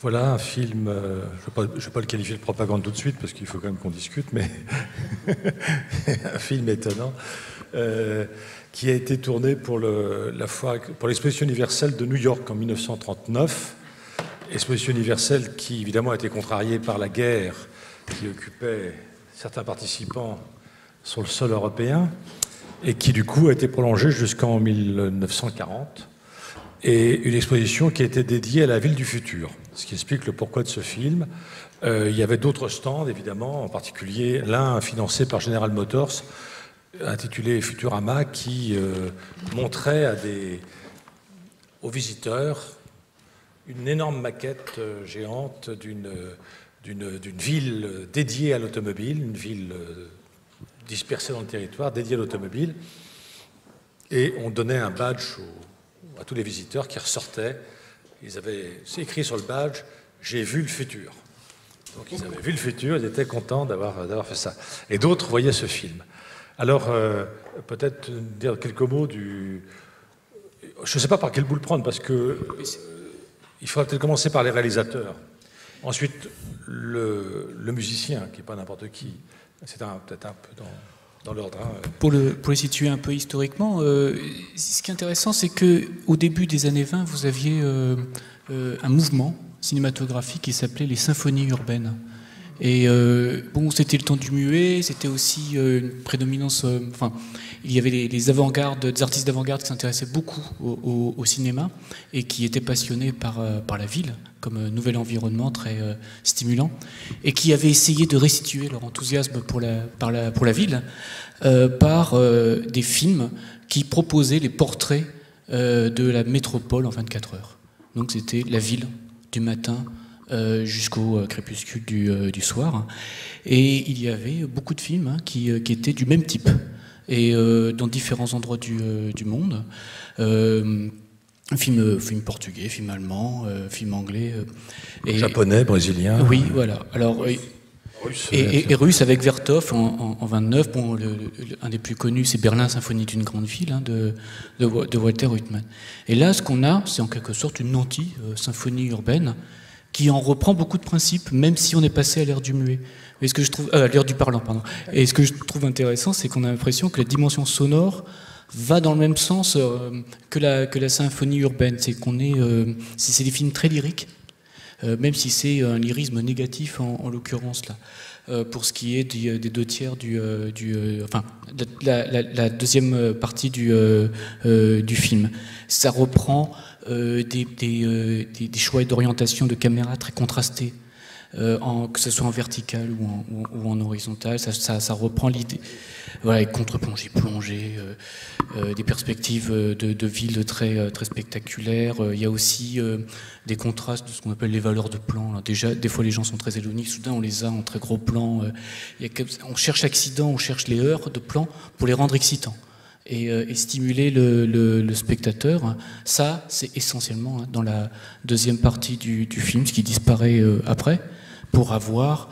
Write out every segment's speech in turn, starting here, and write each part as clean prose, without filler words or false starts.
Voilà un film, je ne vais pas le qualifier de propagande tout de suite parce qu'il faut quand même qu'on discute, mais un film étonnant qui a été tourné pour l'exposition universelle de New York en 1939. Exposition universelle qui évidemment a été contrariée par la guerre qui occupait certains participants sur le sol européen et qui du coup a été prolongée jusqu'en 1940. Et une exposition qui était dédiée à la ville du futur, ce qui explique le pourquoi de ce film. Il y avait d'autres stands, évidemment, en particulier l'un financé par General Motors, intitulé Futurama, qui montrait aux visiteurs une énorme maquette géante d'une ville dédiée à l'automobile, une ville dispersée dans le territoire, dédiée à l'automobile. Et on donnait un badge à tous les visiteurs qui ressortaient. Ils avaient écrit sur le badge « J'ai vu le futur ». Donc ils avaient vu le futur, ils étaient contents d'avoir fait ça. Et d'autres voyaient ce film. Alors, peut-être dire quelques mots du... Je ne sais pas par quel bout le prendre, parce que il faudrait peut-être commencer par les réalisateurs. Ensuite, le musicien, qui n'est pas n'importe qui. C'est peut-être un peu dans l'ordre. Pour le situer un peu historiquement, ce qui est intéressant, c'est qu'au début des années 20, vous aviez un mouvement cinématographique qui s'appelait les symphonies urbaines. Et bon, c'était le temps du muet, c'était aussi une prédominance... il y avait les avant-gardes, des artistes d'avant-garde qui s'intéressaient beaucoup au cinéma et qui étaient passionnés par la ville, comme nouvel environnement très stimulant, et qui avaient essayé de restituer leur enthousiasme pour la ville par des films qui proposaient les portraits de la métropole en 24 heures. Donc c'était la ville du matin jusqu'au crépuscule du soir. Et il y avait beaucoup de films qui étaient du même type, et dans différents endroits du monde. Film portugais, film allemand, film anglais. Japonais, brésilien. Oui, voilà. Alors, russe, et russe avec Vertov en 29. Bon, un des plus connus, c'est Berlin, symphonie d'une grande ville, de Walter Huitman. Et là, ce qu'on a, c'est en quelque sorte une anti-symphonie urbaine qui en reprend beaucoup de principes, même si on est passé à l'ère du muet. Et ce que je trouve, à l'ère du parlant, pardon. Et ce que je trouve intéressant, c'est qu'on a l'impression que la dimension sonore va dans le même sens que la symphonie urbaine. C'est c'est des films très lyriques, même si c'est un lyrisme négatif en l'occurrence là. Pour ce qui est des deux tiers la deuxième partie du film. Ça reprend des choix d'orientation de caméra très contrastés, que ce soit en vertical ou en horizontal. Ça reprend l'idée, voilà, contre-plongée, plongée, des perspectives de ville très spectaculaires. Il y a aussi des contrastes de ce qu'on appelle les valeurs de plan. Déjà, des fois les gens sont très éloignés, soudain on les a en très gros plan. On cherche accident, on cherche les heures de plan pour les rendre excitants et stimuler le spectateur. Ça, c'est essentiellement dans la deuxième partie du film, ce qui disparaît après, pour avoir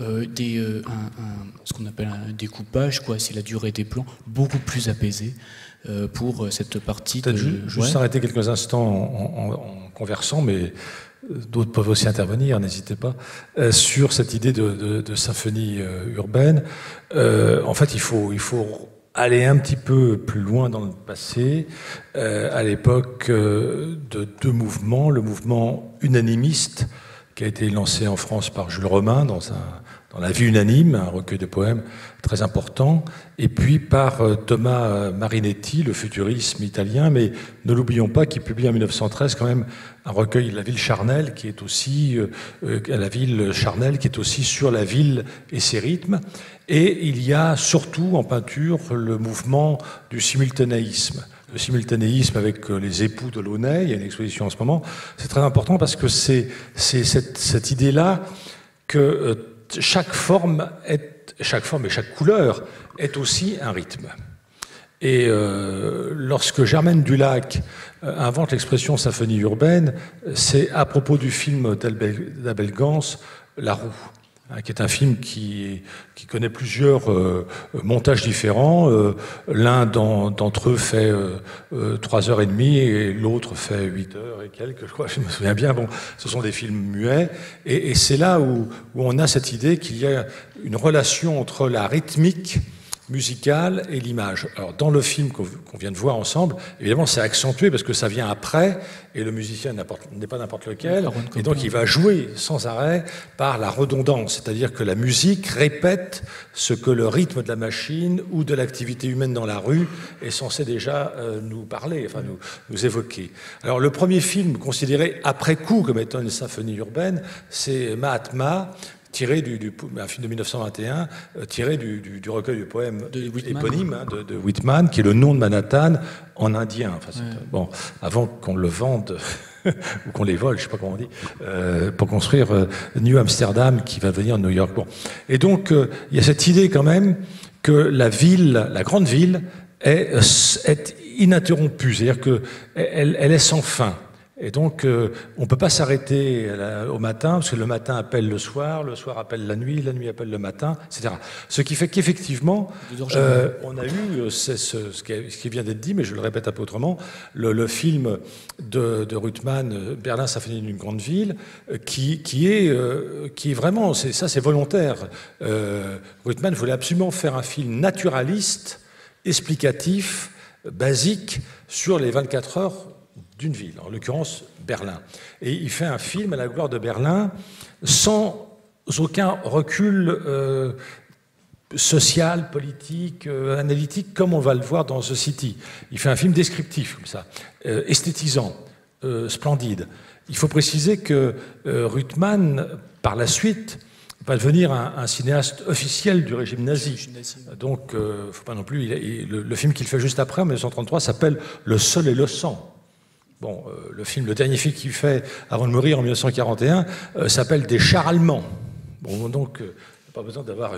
ce qu'on appelle un découpage, c'est la durée des plans, beaucoup plus apaisée pour cette partie. Peut-être juste s'arrêter quelques instants en conversant, mais d'autres peuvent aussi intervenir, n'hésitez pas, sur cette idée de symphonie urbaine. En fait, il faut aller un petit peu plus loin dans le passé, à l'époque de deux mouvements. Le mouvement unanimiste, qui a été lancé en France par Jules Romain dans La vie unanime, un recueil de poèmes très important, et puis par Thomas Marinetti, le futurisme italien, mais ne l'oublions pas, qui publie en 1913 quand même un recueil, La ville charnelle, qui est aussi la ville charnelle, qui est aussi sur la ville et ses rythmes. Et il y a surtout en peinture le mouvement du simultanéisme. Le simultanéisme avec les époux de Launay, il y a une exposition en ce moment, c'est très important parce que c'est cette idée-là que chaque forme et chaque couleur est aussi un rythme. Et lorsque Germaine Dulac invente l'expression symphonie urbaine, c'est à propos du film d'Abel Gance, La Roue. qui est un film qui connaît plusieurs montages différents. L'un d'entre eux fait 3h30 et l'autre fait 8h et quelques, je crois, je me souviens bien. Bon, ce sont des films muets. Et c'est là où on a cette idée qu'il y a une relation entre la rythmique musicale et l'image. Alors, dans le film qu'on vient de voir ensemble, évidemment, c'est accentué parce que ça vient après, et le musicien n'est pas n'importe lequel, et donc il va jouer sans arrêt par la redondance, c'est-à-dire que la musique répète ce que le rythme de la machine ou de l'activité humaine dans la rue est censé déjà nous parler, enfin nous évoquer. Alors, le premier film considéré après coup comme étant une symphonie urbaine, c'est Mahatma, tiré un film de 1921, tiré du recueil de poèmes éponyme de Whitman, qui est le nom de Manhattan en indien. Enfin, bon, avant qu'on le vende ou qu'on les vole, je ne sais pas comment on dit, pour construire New Amsterdam qui va devenir New York. Bon. Et donc, il y a cette idée quand même que la grande ville, est ininterrompue, c'est-à-dire qu'elle est sans fin. Et donc, on ne peut pas s'arrêter au matin, parce que le matin appelle le soir appelle la nuit appelle le matin, etc. Ce qui fait qu'effectivement, on a eu ce qui vient d'être dit, mais je le répète un peu autrement, le film de Ruttmann, Berlin, symphonie d'une grande ville, qui est vraiment, c'est volontaire. Ruttmann voulait absolument faire un film naturaliste, explicatif, basique, sur les 24 heures d'une ville, en l'occurrence Berlin. Et il fait un film à la gloire de Berlin sans aucun recul social, politique, analytique, comme on va le voir dans The City. Il fait un film descriptif, comme ça, esthétisant, splendide. Il faut préciser que Ruttmann, par la suite, va devenir un cinéaste officiel du régime nazi. Donc, il ne faut pas non plus... le film qu'il fait juste après, en 1933, s'appelle « Le sol et le sang ». Bon, le dernier film qu'il fait avant de mourir en 1941 s'appelle « Des chars allemands ». Bon, donc, pas besoin d'avoir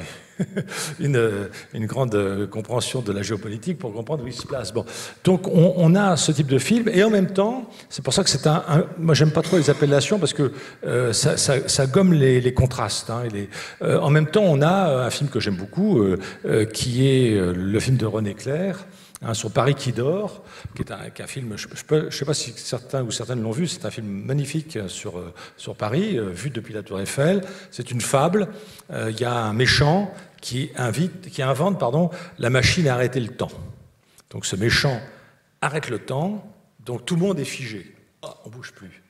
une grande compréhension de la géopolitique pour comprendre où il se place. Bon, donc, on a ce type de film, et en même temps, c'est pour ça que c'est moi, j'aime pas trop les appellations parce que ça gomme les contrastes. Hein, en même temps, on a un film que j'aime beaucoup, qui est le film de René Clair, sur Paris qui dort, qui est un film, je ne sais pas si certains ou certaines l'ont vu, c'est un film magnifique sur Paris, vu depuis la Tour Eiffel. C'est une fable. Il y a un méchant qui invente la machine à arrêter le temps. Donc ce méchant arrête le temps, donc tout le monde est figé. Oh, on ne bouge plus.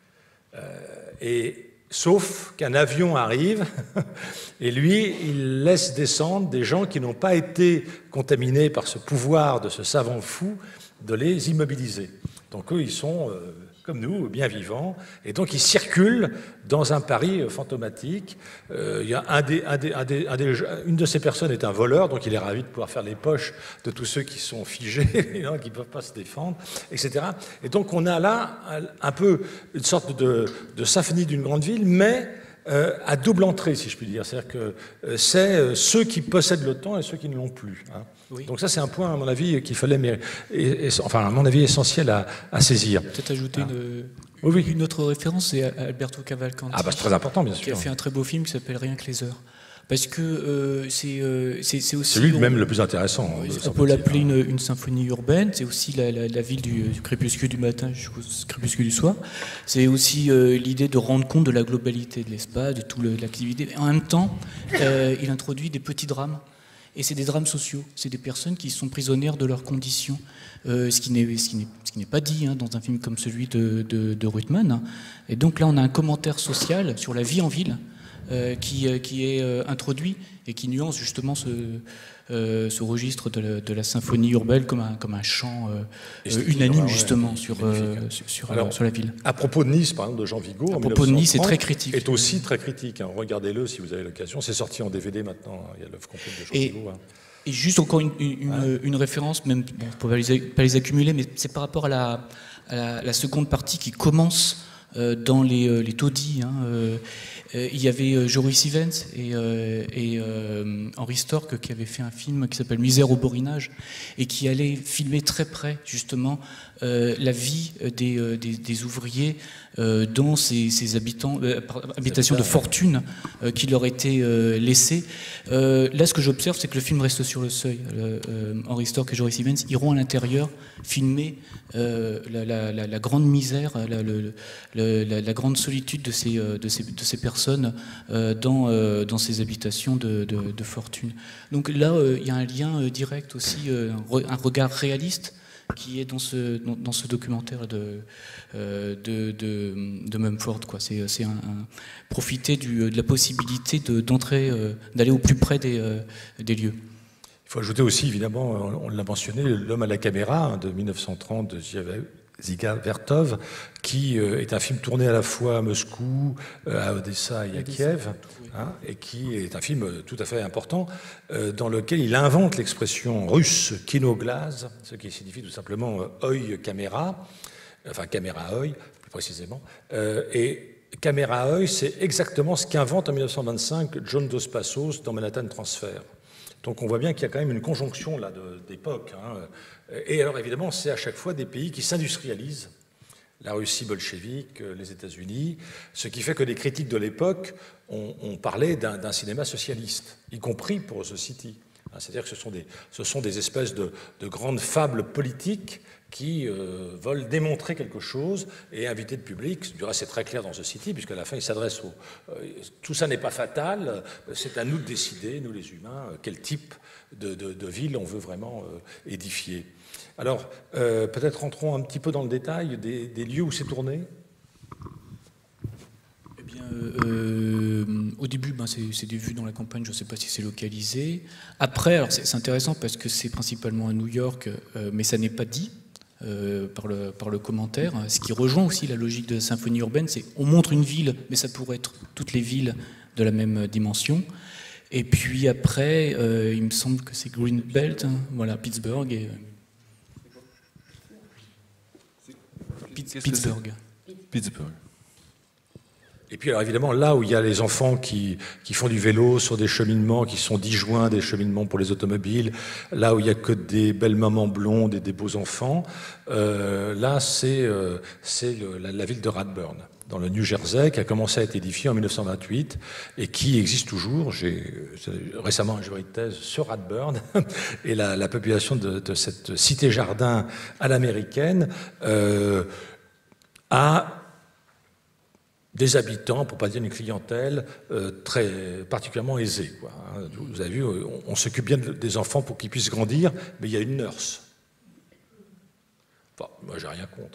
Sauf qu'un avion arrive et lui, il laisse descendre des gens qui n'ont pas été contaminés par ce pouvoir de ce savant fou de les immobiliser. Donc eux, ils sont, comme nous, bien vivants, et donc ils circulent dans un Paris fantomatique. Il y a une de ces personnes est un voleur, donc il est ravi de pouvoir faire les poches de tous ceux qui sont figés, qui ne peuvent pas se défendre, etc. Et donc on a là un peu une sorte de symphonie d'une grande ville, mais à double entrée, si je puis dire. C'est-à-dire que c'est ceux qui possèdent le temps et ceux qui ne l'ont plus. Hein. Oui. Donc ça, c'est un point, à mon avis, qu'il fallait, enfin, à mon avis, essentiel à saisir. Peut-être ajouter une autre référence, c'est Alberto Cavalcanti. Ah bah, c'est très important, bien sûr. Qui a fait un très beau film qui s'appelle Rien que les heures. Parce que c'est aussi... C'est lui même le plus intéressant. On peut l'appeler une symphonie urbaine. C'est aussi la ville du crépuscule du matin jusqu'au crépuscule du soir. C'est aussi l'idée de rendre compte de la globalité de l'espace, de toute l'activité. En même temps, il introduit des petits drames. Et c'est des drames sociaux. C'est des personnes qui sont prisonnières de leurs conditions. Ce qui n'est pas dit dans un film comme celui de Ruttmann. Hein. Et donc là, on a un commentaire social sur la vie en ville qui est introduit et qui nuance justement ce registre de la symphonie urbaine comme un chant unanime justement sur la ville. À propos de Nice, par exemple, de Jean Vigo, à propos de Nice, c'est très critique. Est aussi très critique. Hein. Regardez-le si vous avez l'occasion. C'est sorti en DVD maintenant. Il y a l'œuvre complète de Jean Vigo. Hein. Et juste encore une référence, même on ne peut pas les accumuler, mais c'est par rapport à la seconde partie qui commence dans les taudis. Il y avait Joris Ivens et Henri Storck qui avaient fait un film qui s'appelle Misère au borinage et qui allait filmer très près justement la vie des ouvriers dans ces habitations de fortune qui leur étaient laissées. Là, ce que j'observe, c'est que le film reste sur le seuil. Henri Storck et Joris Ivens iront à l'intérieur filmer la grande misère, la grande solitude de ces personnes dans ces habitations de fortune. Donc là, il y a un lien direct aussi, un regard réaliste qui est dans ce documentaire de Mumford, quoi. C'est profiter de la possibilité d'entrer, d'aller au plus près des lieux. Il faut ajouter aussi, évidemment, on l'a mentionné, L'homme à la caméra de 1930 de Dziga Vertov, qui est un film tourné à la fois à Moscou, à Odessa et à Kiev, et qui est un film tout à fait important, dans lequel il invente l'expression russe kinoglaz, ce qui signifie tout simplement œil-caméra, enfin caméra-œil, plus précisément, et caméra-œil, c'est exactement ce qu'invente en 1925 John Dos Passos dans Manhattan Transfer. Donc on voit bien qu'il y a quand même une conjonction là d'époque. Et alors évidemment, c'est à chaque fois des pays qui s'industrialisent, la Russie bolchevique, les États-Unis, ce qui fait que les critiques de l'époque ont parlé d'un cinéma socialiste, y compris pour The City. C'est-à-dire que ce sont des espèces de grandes fables politiques qui veulent démontrer quelque chose et inviter le public. Du reste, c'est très clair dans The City, puisqu'à la fin, il s'adresse au... tout ça n'est pas fatal, c'est à nous de décider, nous les humains, quel type de ville on veut vraiment édifier. Alors, peut-être rentrons un petit peu dans le détail des lieux où c'est tourné. Eh bien, au début, c'est des vues dans la campagne, je ne sais pas si c'est localisé. Après, alors c'est intéressant parce que c'est principalement à New York, mais ça n'est pas dit. Par le commentaire, ce qui rejoint aussi la logique de la symphonie urbaine, c'est on montre une ville, mais ça pourrait être toutes les villes de la même dimension. Et puis après, il me semble que c'est Greenbelt, voilà, Pittsburgh et Pittsburgh. Et puis alors évidemment, là où il y a les enfants qui font du vélo sur des cheminements qui sont disjoints des cheminements pour les automobiles, là où il n'y a que des belles mamans blondes et des beaux enfants, là c'est la ville de Radburn, dans le New Jersey, qui a commencé à être édifiée en 1928 et qui existe toujours. J'ai récemment un jury de thèse sur Radburn et la population de cette cité-jardin à l'américaine a des habitants, pour ne pas dire une clientèle, très particulièrement aisée, quoi. Vous avez vu, on s'occupe bien des enfants pour qu'ils puissent grandir, mais il y a une nurse. Enfin, moi, j'ai rien contre.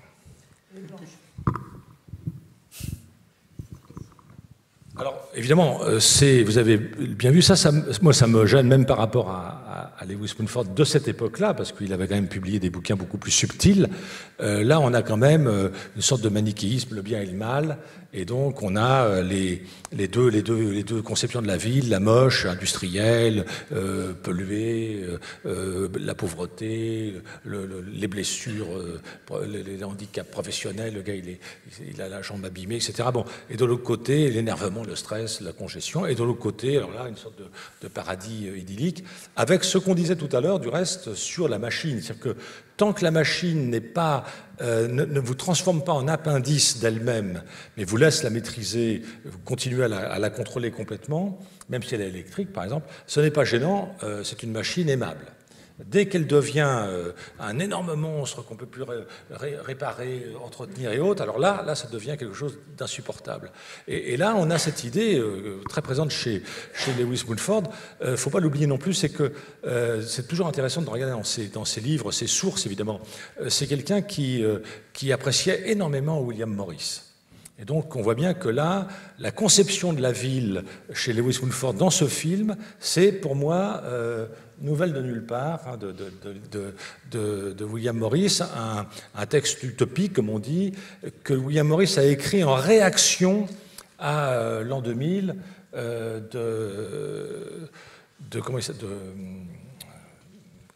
Alors, évidemment, vous avez bien vu, moi, ça me gêne même par rapport à Lewis Mumford de cette époque-là, parce qu'il avait quand même publié des bouquins beaucoup plus subtils. Là, on a quand même une sorte de manichéisme, le bien et le mal, et donc on a les deux conceptions de la ville, la moche, industrielle, polluée, la pauvreté, les blessures, les handicaps professionnels, le gars il a la jambe abîmée, etc. Bon, et de l'autre côté, l'énervement, le stress, la congestion, et de l'autre côté, alors là, une sorte de paradis idyllique, avec ce qu'on disait tout à l'heure, du reste, sur la machine. C'est-à-dire que tant que la machine n'est pas, ne vous transforme pas en appendice d'elle-même, mais vous laisse la maîtriser, vous continuez à la contrôler complètement, même si elle est électrique, par exemple, ce n'est pas gênant, c'est une machine aimable. Dès qu'elle devient un énorme monstre qu'on ne peut plus réparer, entretenir et autres, alors là, ça devient quelque chose d'insupportable. Et là, on a cette idée très présente chez Lewis Mumford. Il ne faut pas l'oublier non plus, c'est que c'est toujours intéressant de regarder dans ses livres, ses sources évidemment. C'est quelqu'un qui appréciait énormément William Morris. Et donc, on voit bien que là, la conception de la ville chez Lewis Mumford dans ce film, c'est pour moi Nouvelle de nulle part, hein, de William Morris, un texte utopique, comme on dit, que William Morris a écrit en réaction à l'an 2000 comment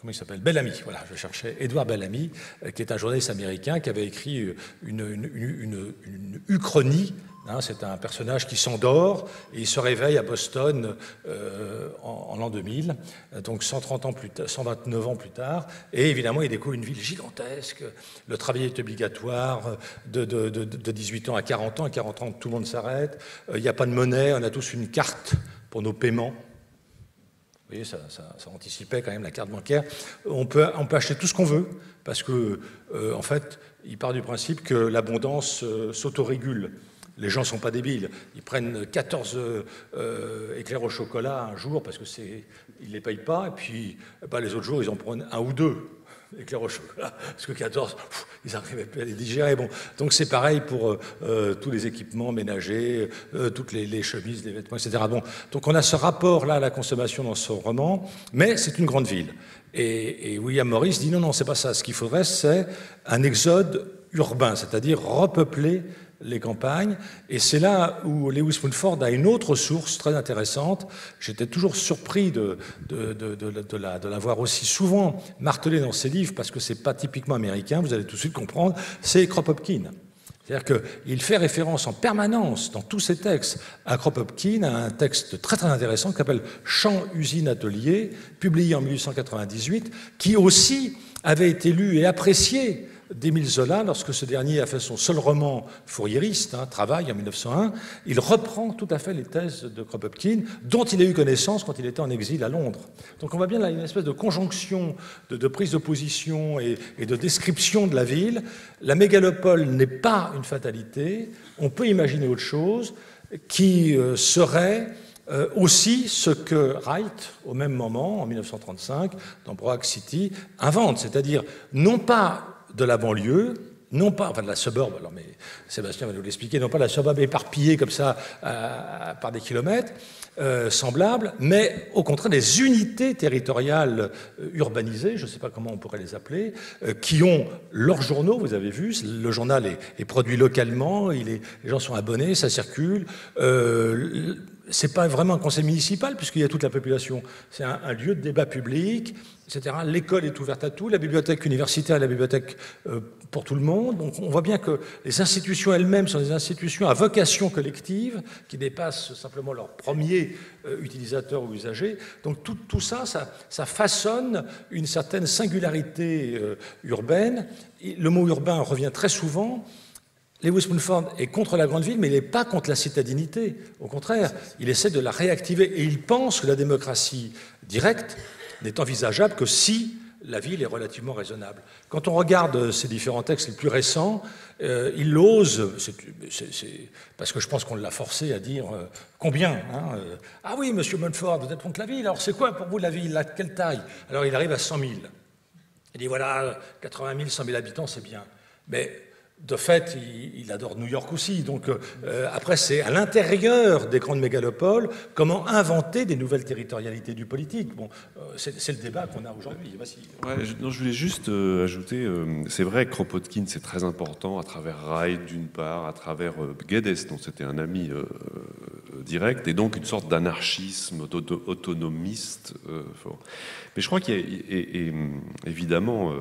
comment il s'appelle, Bellamy, voilà, je cherchais Edward Bellamy, qui est un journaliste américain qui avait écrit une uchronie. Hein, c'est un personnage qui s'endort et il se réveille à Boston en l'an 2000, donc 130 ans plus tard, 129 ans plus tard, et évidemment il découvre une ville gigantesque, le travail est obligatoire de 18 ans à 40 ans, à 40 ans tout le monde s'arrête, il n'y a pas de monnaie, on a tous une carte pour nos paiements. Vous voyez, ça anticipait quand même la carte bancaire. On peut acheter tout ce qu'on veut, parce que, en fait, il part du principe que l'abondance s'autorégule. Les gens ne sont pas débiles. Ils prennent 14 éclairs au chocolat un jour, parce qu'ils ne les payent pas, et puis les autres jours, ils en prennent un ou deux éclairs au chocolat, parce que 14, ils n'arrivaient plus à les digérer. Bon. Donc c'est pareil pour tous les équipements ménagers, toutes les chemises, les vêtements, etc. Bon. Donc on a ce rapport-là à la consommation dans ce roman, mais c'est une grande ville. Et William Morris dit non, c'est pas ça. Ce qu'il faudrait, c'est un exode urbain, c'est-à-dire repeupler les campagnes, et c'est là où Lewis Mumford a une autre source très intéressante. J'étais toujours surpris de la voir aussi souvent martelée dans ses livres, parce que c'est pas typiquement américain, vous allez tout de suite comprendre, c'est Kropotkin. C'est-à-dire qu'il fait référence en permanence dans tous ses textes à Kropotkin, à un texte très très intéressant qui s'appelle Chant, usine, atelier, publié en 1898, qui aussi avait été lu et apprécié d'Émile Zola, lorsque ce dernier a fait son seul roman fourriériste, Travail, en 1901, il reprend tout à fait les thèses de Kropotkin, dont il a eu connaissance quand il était en exil à Londres. Donc on voit bien là une espèce de conjonction de prise de position et de description de la ville. La mégalopole n'est pas une fatalité, on peut imaginer autre chose qui serait aussi ce que Wright, au même moment, en 1935, dans Broad City, invente, c'est-à-dire non pas de la banlieue, non pas, enfin de la suburb, alors mais Sébastien va nous l'expliquer, non pas la suburb éparpillée comme ça par des kilomètres, semblables, mais au contraire des unités territoriales urbanisées, je ne sais pas comment on pourrait les appeler, qui ont leurs journaux, vous avez vu, le journal est produit localement, les gens sont abonnés, ça circule. C'est pas vraiment un conseil municipal puisqu'il y a toute la population. C'est un lieu de débat public, etc. L'école est ouverte à tout, la bibliothèque universitaire est la bibliothèque pour tout le monde. Donc on voit bien que les institutions elles-mêmes sont des institutions à vocation collective qui dépassent simplement leurs premiers utilisateurs ou usagers. Donc tout ça, ça façonne une certaine singularité urbaine. Et le mot urbain revient très souvent. Lewis Mumford est contre la grande ville, mais il n'est pas contre la citadinité. Au contraire, il essaie de la réactiver. Et il pense que la démocratie directe n'est envisageable que si la ville est relativement raisonnable. Quand on regarde ces différents textes les plus récents, il ose, parce que je pense qu'on l'a forcé à dire combien. Ah oui, monsieur Mumford, vous êtes contre la ville, alors c'est quoi pour vous la ville, à quelle taille? Alors il arrive à 100 000. Il dit voilà, 80 000, 100 000 habitants, c'est bien. Mais de fait, il adore New York aussi. Donc, après, c'est à l'intérieur des grandes mégalopoles comment inventer des nouvelles territorialités du politique. Bon, c'est le débat qu'on a aujourd'hui. Ouais, je voulais juste ajouter, c'est vrai que Kropotkin, c'est très important à travers Wright, d'une part, à travers Guedes, dont c'était un ami direct, et donc une sorte d'anarchisme autonomiste fort. Mais je crois qu'il y a évidemment...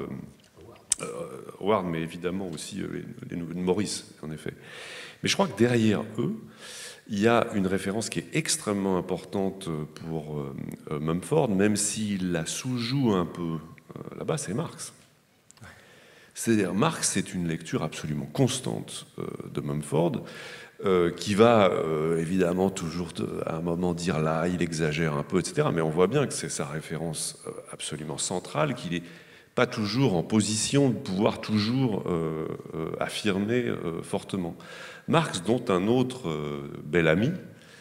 Howard, mais évidemment aussi Morris, en effet. Mais je crois que derrière eux, il y a une référence qui est extrêmement importante pour Mumford, même s'il la sous-joue un peu là-bas, c'est Marx. C'est-à-dire, Marx, c'est une lecture absolument constante de Mumford, qui va évidemment toujours à un moment dire là, il exagère un peu, etc. Mais on voit bien que c'est sa référence absolument centrale, qu'il est pas toujours en position de pouvoir toujours affirmer fortement. Marx, dont un autre bel ami,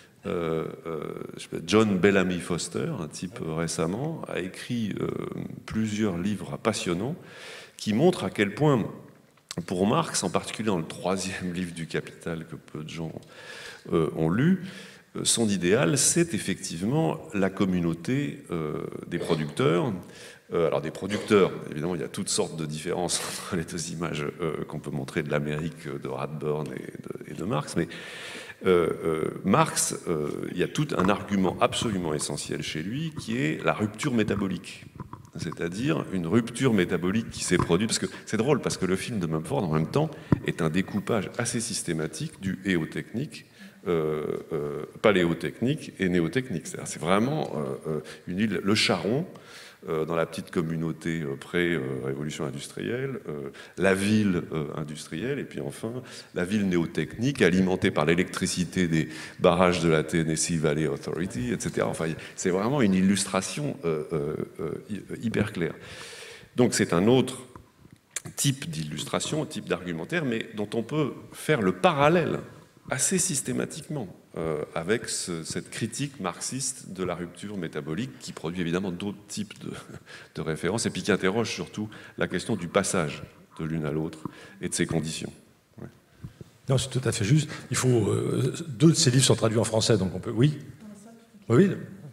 John Bellamy Foster, un type récemment, a écrit plusieurs livres passionnants qui montrent à quel point, pour Marx, en particulier dans le 3e livre du Capital que peu de gens ont lu, son idéal, c'est effectivement la communauté des producteurs. Alors des producteurs, évidemment, il y a toutes sortes de différences entre les deux images qu'on peut montrer de l'Amérique de Radburn et de Marx, mais Marx, il y a tout un argument absolument essentiel chez lui qui est la rupture métabolique. c'est-à-dire une rupture métabolique qui s'est produite, parce que c'est drôle, parce que le film de Mumford, en même temps, est un découpage assez systématique du éotechnique, paléotechnique et néotechnique. C'est vraiment une île, le charron, dans la petite communauté pré-révolution industrielle, la ville industrielle, et puis enfin la ville néotechnique alimentée par l'électricité des barrages de la Tennessee Valley Authority, etc. Enfin, c'est vraiment une illustration hyper claire. Donc c'est un autre type d'illustration, type d'argumentaire, mais dont on peut faire le parallèle assez systématiquement avec cette critique marxiste de la rupture métabolique qui produit évidemment d'autres types de références et puis qui interroge surtout la question du passage de l'une à l'autre et de ses conditions. Ouais. Non, c'est tout à fait juste. Il faut, deux de ces livres sont traduits en français, donc on peut... Oui. Oui.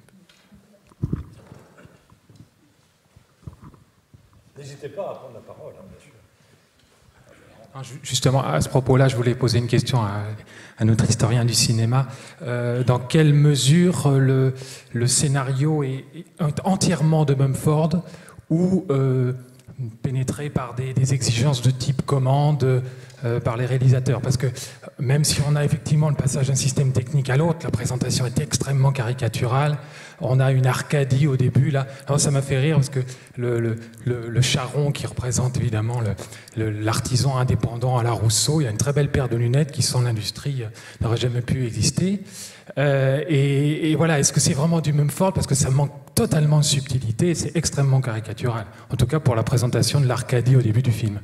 N'hésitez pas à prendre la parole, hein, bien sûr. Justement, à ce propos-là, je voulais poser une question à notre historien du cinéma. Dans quelle mesure le scénario est entièrement de Mumford ou pénétré par des exigences de type commande par les réalisateurs? Parce que même si on a effectivement le passage d'un système technique à l'autre, la présentation est extrêmement caricaturale. On a une Arcadie au début, là. Alors, ça m'a fait rire parce que le charron qui représente évidemment l'artisan indépendant à la Rousseau, il y a une très belle paire de lunettes qui, sans l'industrie, n'aurait jamais pu exister. Et voilà, est-ce que c'est vraiment du Mumford? Parce que ça manque totalement de subtilité, c'est extrêmement caricatural. En tout cas pour la présentation de l'Arcadie au début du film.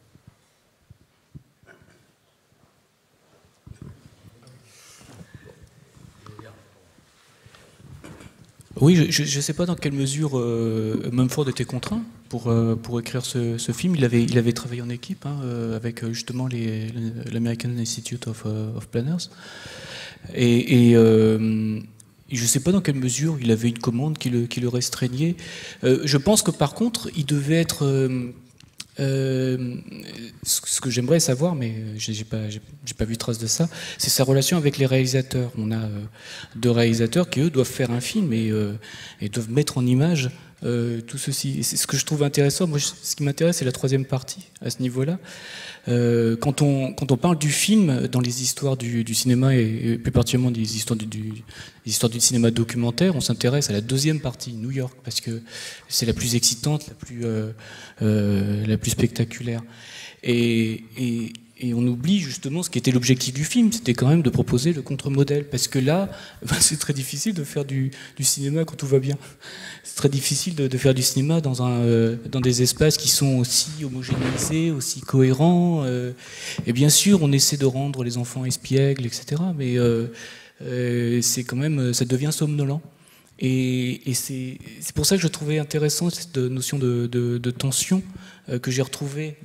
Oui, je ne sais pas dans quelle mesure Mumford était contraint pour écrire ce film. Il avait travaillé en équipe avec justement l'American Institute of Planners. Et je ne sais pas dans quelle mesure il avait une commande qui le restreignait. Je pense que par contre, il devait être... ce que j'aimerais savoir, mais j'ai pas vu trace de ça, c'est sa relation avec les réalisateurs. On a deux réalisateurs qui, eux, doivent faire un film et doivent mettre en image tout ceci. Et c'est ce que je trouve intéressant. Moi, ce qui m'intéresse, c'est la troisième partie, à ce niveau-là. Quand on parle du film dans les histoires du cinéma et plus particulièrement des histoires du cinéma documentaire, on s'intéresse à la deuxième partie, New York, parce que c'est la plus excitante, la plus spectaculaire. Et on oublie justement ce qui était l'objectif du film, c'était quand même de proposer le contre-modèle, parce que là, c'est très difficile de faire du cinéma quand tout va bien. C'est très difficile de faire du cinéma dans des espaces qui sont aussi homogénéisés, aussi cohérents. Et bien sûr, on essaie de rendre les enfants espiègles, etc. Mais c'est quand même, ça devient somnolent. Et c'est pour ça que je trouvais intéressant cette notion de tension que j'ai retrouvée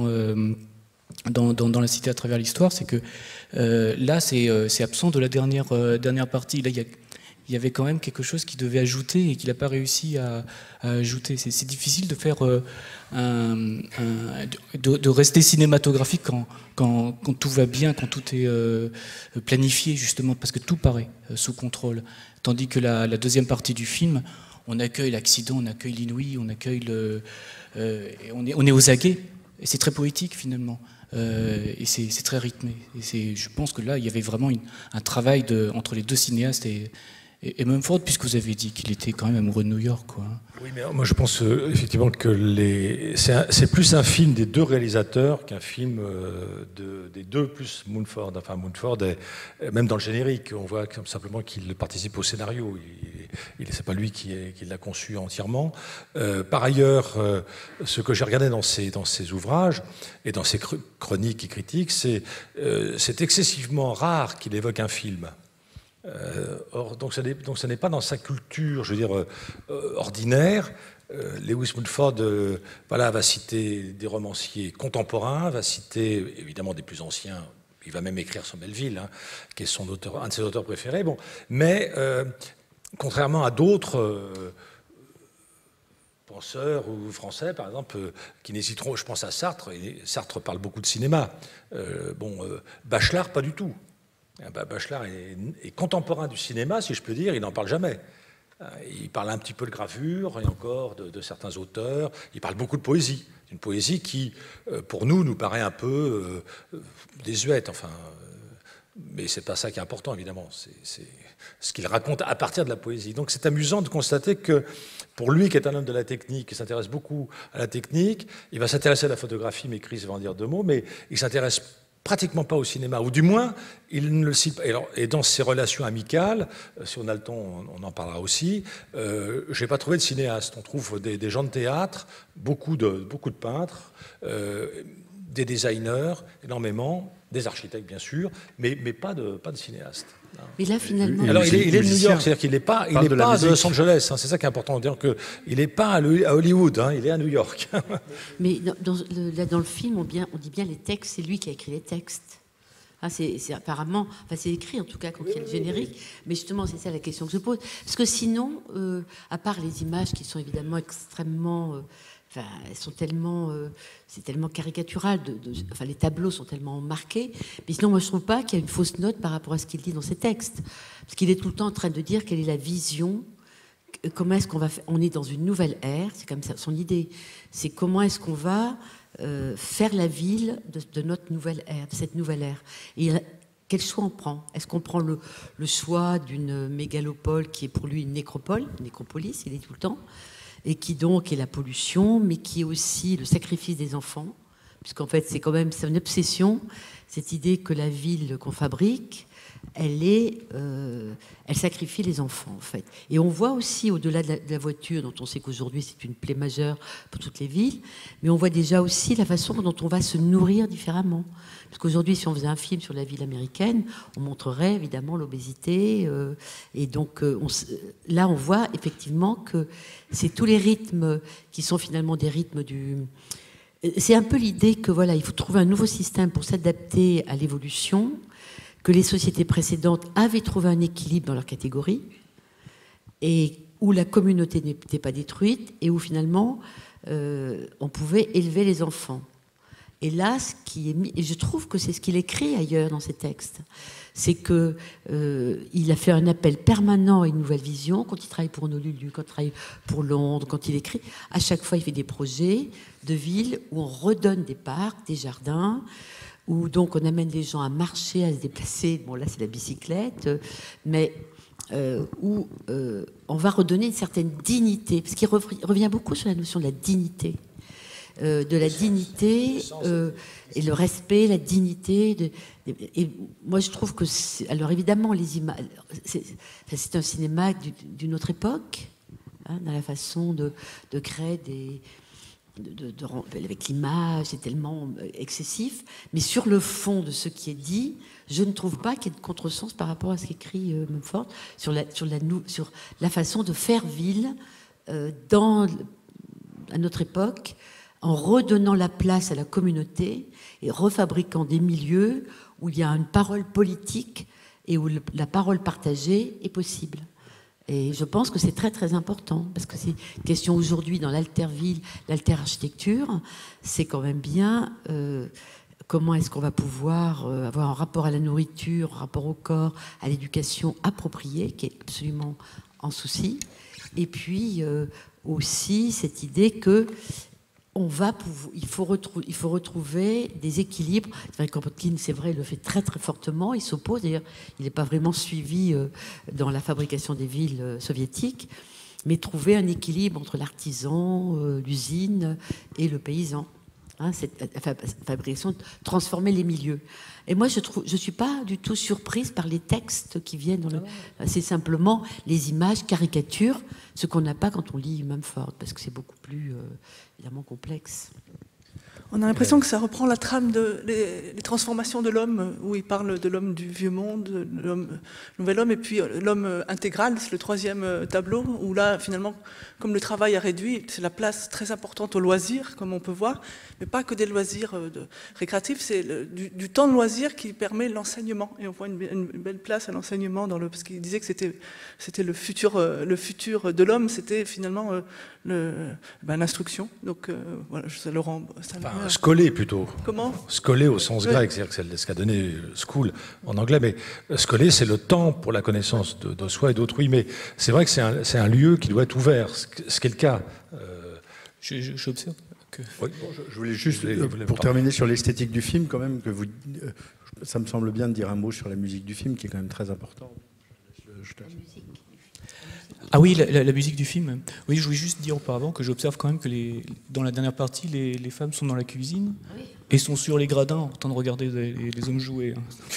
dans La Cité à travers l'histoire, c'est que là, c'est absent de la dernière partie. Là, il y avait quand même quelque chose qui devait ajouter et qu'il n'a pas réussi à ajouter. C'est difficile de faire de rester cinématographique quand tout va bien, quand tout est planifié, justement, parce que tout paraît sous contrôle. Tandis que la deuxième partie du film, on accueille l'accident, on accueille l'inouï, on accueille on est aux aguets. Et c'est très poétique, finalement. Et c'est très rythmé. Et je pense que là, il y avait vraiment un travail entre les deux cinéastes et Mumford, puisque vous avez dit qu'il était quand même amoureux de New York, quoi. Oui, mais moi je pense effectivement que c'est plus un film des deux réalisateurs qu'un film des deux plus Mumford. Enfin, Mumford, même dans le générique, on voit simplement qu'il participe au scénario. C'est pas lui qui l'a conçu entièrement. Par ailleurs, ce que j'ai regardé dans ses ouvrages et dans ses chroniques et critiques, c'est excessivement rare qu'il évoque un film. Donc ce n'est pas dans sa culture, je veux dire, ordinaire. Lewis Mumford va citer des romanciers contemporains, va citer évidemment des plus anciens. Il va même écrire sur Melville, qui est un de ses auteurs préférés. Bon, mais contrairement à d'autres penseurs ou français, par exemple, qui n'hésiteront, je pense à Sartre, et Sartre parle beaucoup de cinéma. Bachelard, pas du tout. Bachelard est contemporain du cinéma, si je peux dire, il n'en parle jamais. Il parle un petit peu de gravure, et encore de certains auteurs. Il parle beaucoup de poésie. Une poésie qui, pour nous paraît un peu désuète. Enfin, mais c'est pas ça qui est important, évidemment. C'est ce qu'il raconte à partir de la poésie. Donc c'est amusant de constater que pour lui, qui est un homme de la technique, qui s'intéresse beaucoup à la technique, il va s'intéresser à la photographie, mais Chris va en dire 2 mots, mais il s'intéresse pratiquement pas au cinéma, ou du moins, il ne le cite pas. Et dans ses relations amicales, si on a le temps, on en parlera aussi, je n'ai pas trouvé de cinéaste. On trouve des gens de théâtre, beaucoup de peintres, des designers, énormément, des architectes bien sûr, mais pas de cinéastes. Mais là, finalement... Alors, il est de New York, c'est-à-dire qu'il n'est pas de Los Angeles, hein, c'est ça qui est important, dire qu'il n'est pas à Hollywood, hein, il est à New York. Mais là, dans le film, on dit bien les textes, c'est lui qui a écrit les textes. Ah, c'est apparemment... Enfin, c'est écrit, en tout cas, quand il y a le générique. Mais justement, c'est ça la question que je pose. Parce que sinon, à part les images qui sont évidemment extrêmement... Enfin, elles sont tellement, c'est tellement caricatural. Enfin, les tableaux sont tellement marqués. Mais sinon, moi, je ne trouve pas qu'il y a une fausse note par rapport à ce qu'il dit dans ses textes, parce qu'il est tout le temps en train de dire quelle est la vision, comment est-ce qu'on va faire. On est dans une nouvelle ère. C'est comme ça son idée. C'est comment est-ce qu'on va faire la ville de notre nouvelle ère, de cette nouvelle ère. Et quel choix on prend? Est-ce qu'on prend le choix d'une mégalopole qui est pour lui une nécropolis, il est tout le temps, et qui donc est la pollution, mais qui est aussi le sacrifice des enfants, puisqu'en fait c'est une obsession, cette idée que la ville qu'on fabrique, elle sacrifie les enfants en fait. Et on voit aussi au-delà de la voiture, dont on sait qu'aujourd'hui c'est une plaie majeure pour toutes les villes, mais on voit déjà aussi la façon dont on va se nourrir différemment. Parce qu'aujourd'hui, si on faisait un film sur la ville américaine, on montrerait évidemment l'obésité. Et donc là, on voit effectivement que c'est tous les rythmes qui sont finalement des rythmes du... C'est un peu l'idée que voilà, il faut trouver un nouveau système pour s'adapter à l'évolution, que les sociétés précédentes avaient trouvé un équilibre dans leur catégorie, et où la communauté n'était pas détruite, et où finalement on pouvait élever les enfants. Et là, ce qui est mis, et je trouve que c'est ce qu'il écrit ailleurs dans ses textes, c'est que il a fait un appel permanent à une nouvelle vision. Quand il travaille pour Honolulu, quand il travaille pour Londres, quand il écrit, à chaque fois il fait des projets de villes où on redonne des parcs, des jardins, où donc on amène les gens à marcher, à se déplacer. Bon, là c'est la bicyclette, mais où on va redonner une certaine dignité, parce qu'il revient beaucoup sur la notion de la dignité. De la dignité et le respect, la dignité. Et moi, je trouve que... Alors, évidemment, les images... C'est un cinéma d'une autre époque, hein, dans la façon de créer des... avec l'image, c'est tellement excessif. Mais sur le fond de ce qui est dit, je ne trouve pas qu'il y ait de contresens par rapport à ce qu'écrit Mumford sur la façon de faire ville à notre époque, en redonnant la place à la communauté et refabriquant des milieux où il y a une parole politique et où la parole partagée est possible. Et je pense que c'est très très important, parce que c'est une question aujourd'hui dans l'alter-ville, l'alter-architecture, c'est quand même bien comment est-ce qu'on va pouvoir avoir un rapport à la nourriture, un rapport au corps, à l'éducation appropriée, qui est absolument en souci. Et puis aussi cette idée que il faut retrouver des équilibres. C'est vrai que Kropotkin, c'est vrai, le fait très très fortement. Il s'oppose, d'ailleurs, il n'est pas vraiment suivi dans la fabrication des villes soviétiques, mais trouver un équilibre entre l'artisan, l'usine et le paysan. Hein, cette fabrication, transformer les milieux. Et moi, je suis pas du tout surprise par les textes qui viennent dans c'est simplement les images, caricatures, ce qu'on n'a pas quand on lit Mumford, parce que c'est beaucoup plus évidemment complexe. On a l'impression que ça reprend la trame les transformations de l'homme, où il parle de l'homme du vieux monde, de l'homme nouvel homme, et puis l'homme intégral, c'est le 3e tableau, où là, finalement, comme le travail a réduit, c'est la place très importante aux loisirs, comme on peut voir, mais pas que des loisirs récréatifs, c'est du temps de loisir qui permet l'enseignement, et on voit une belle place à l'enseignement, parce qu'il disait que c'était le futur de l'homme, c'était finalement l'instruction, donc voilà, ça le rend... Scolé plutôt. Comment? Scolé au sens Oui. grec, c'est-à-dire que c'est ce qu'a donné school en anglais, mais scolé, c'est le temps pour la connaissance de soi et d'autrui. Mais c'est vrai que c'est un lieu qui doit être ouvert, ce qui est le cas. J'observe que... Oui. Je voulais juste, Vous voulez pour parler. terminer sur l'esthétique du film, quand même, ça me semble bien de dire un mot sur la musique du film, qui est quand même très important. Ah oui, la musique du film. Oui, je voulais juste dire auparavant que j'observe quand même que dans la dernière partie, les femmes sont dans la cuisine et sont sur les gradins en train de regarder les hommes jouer.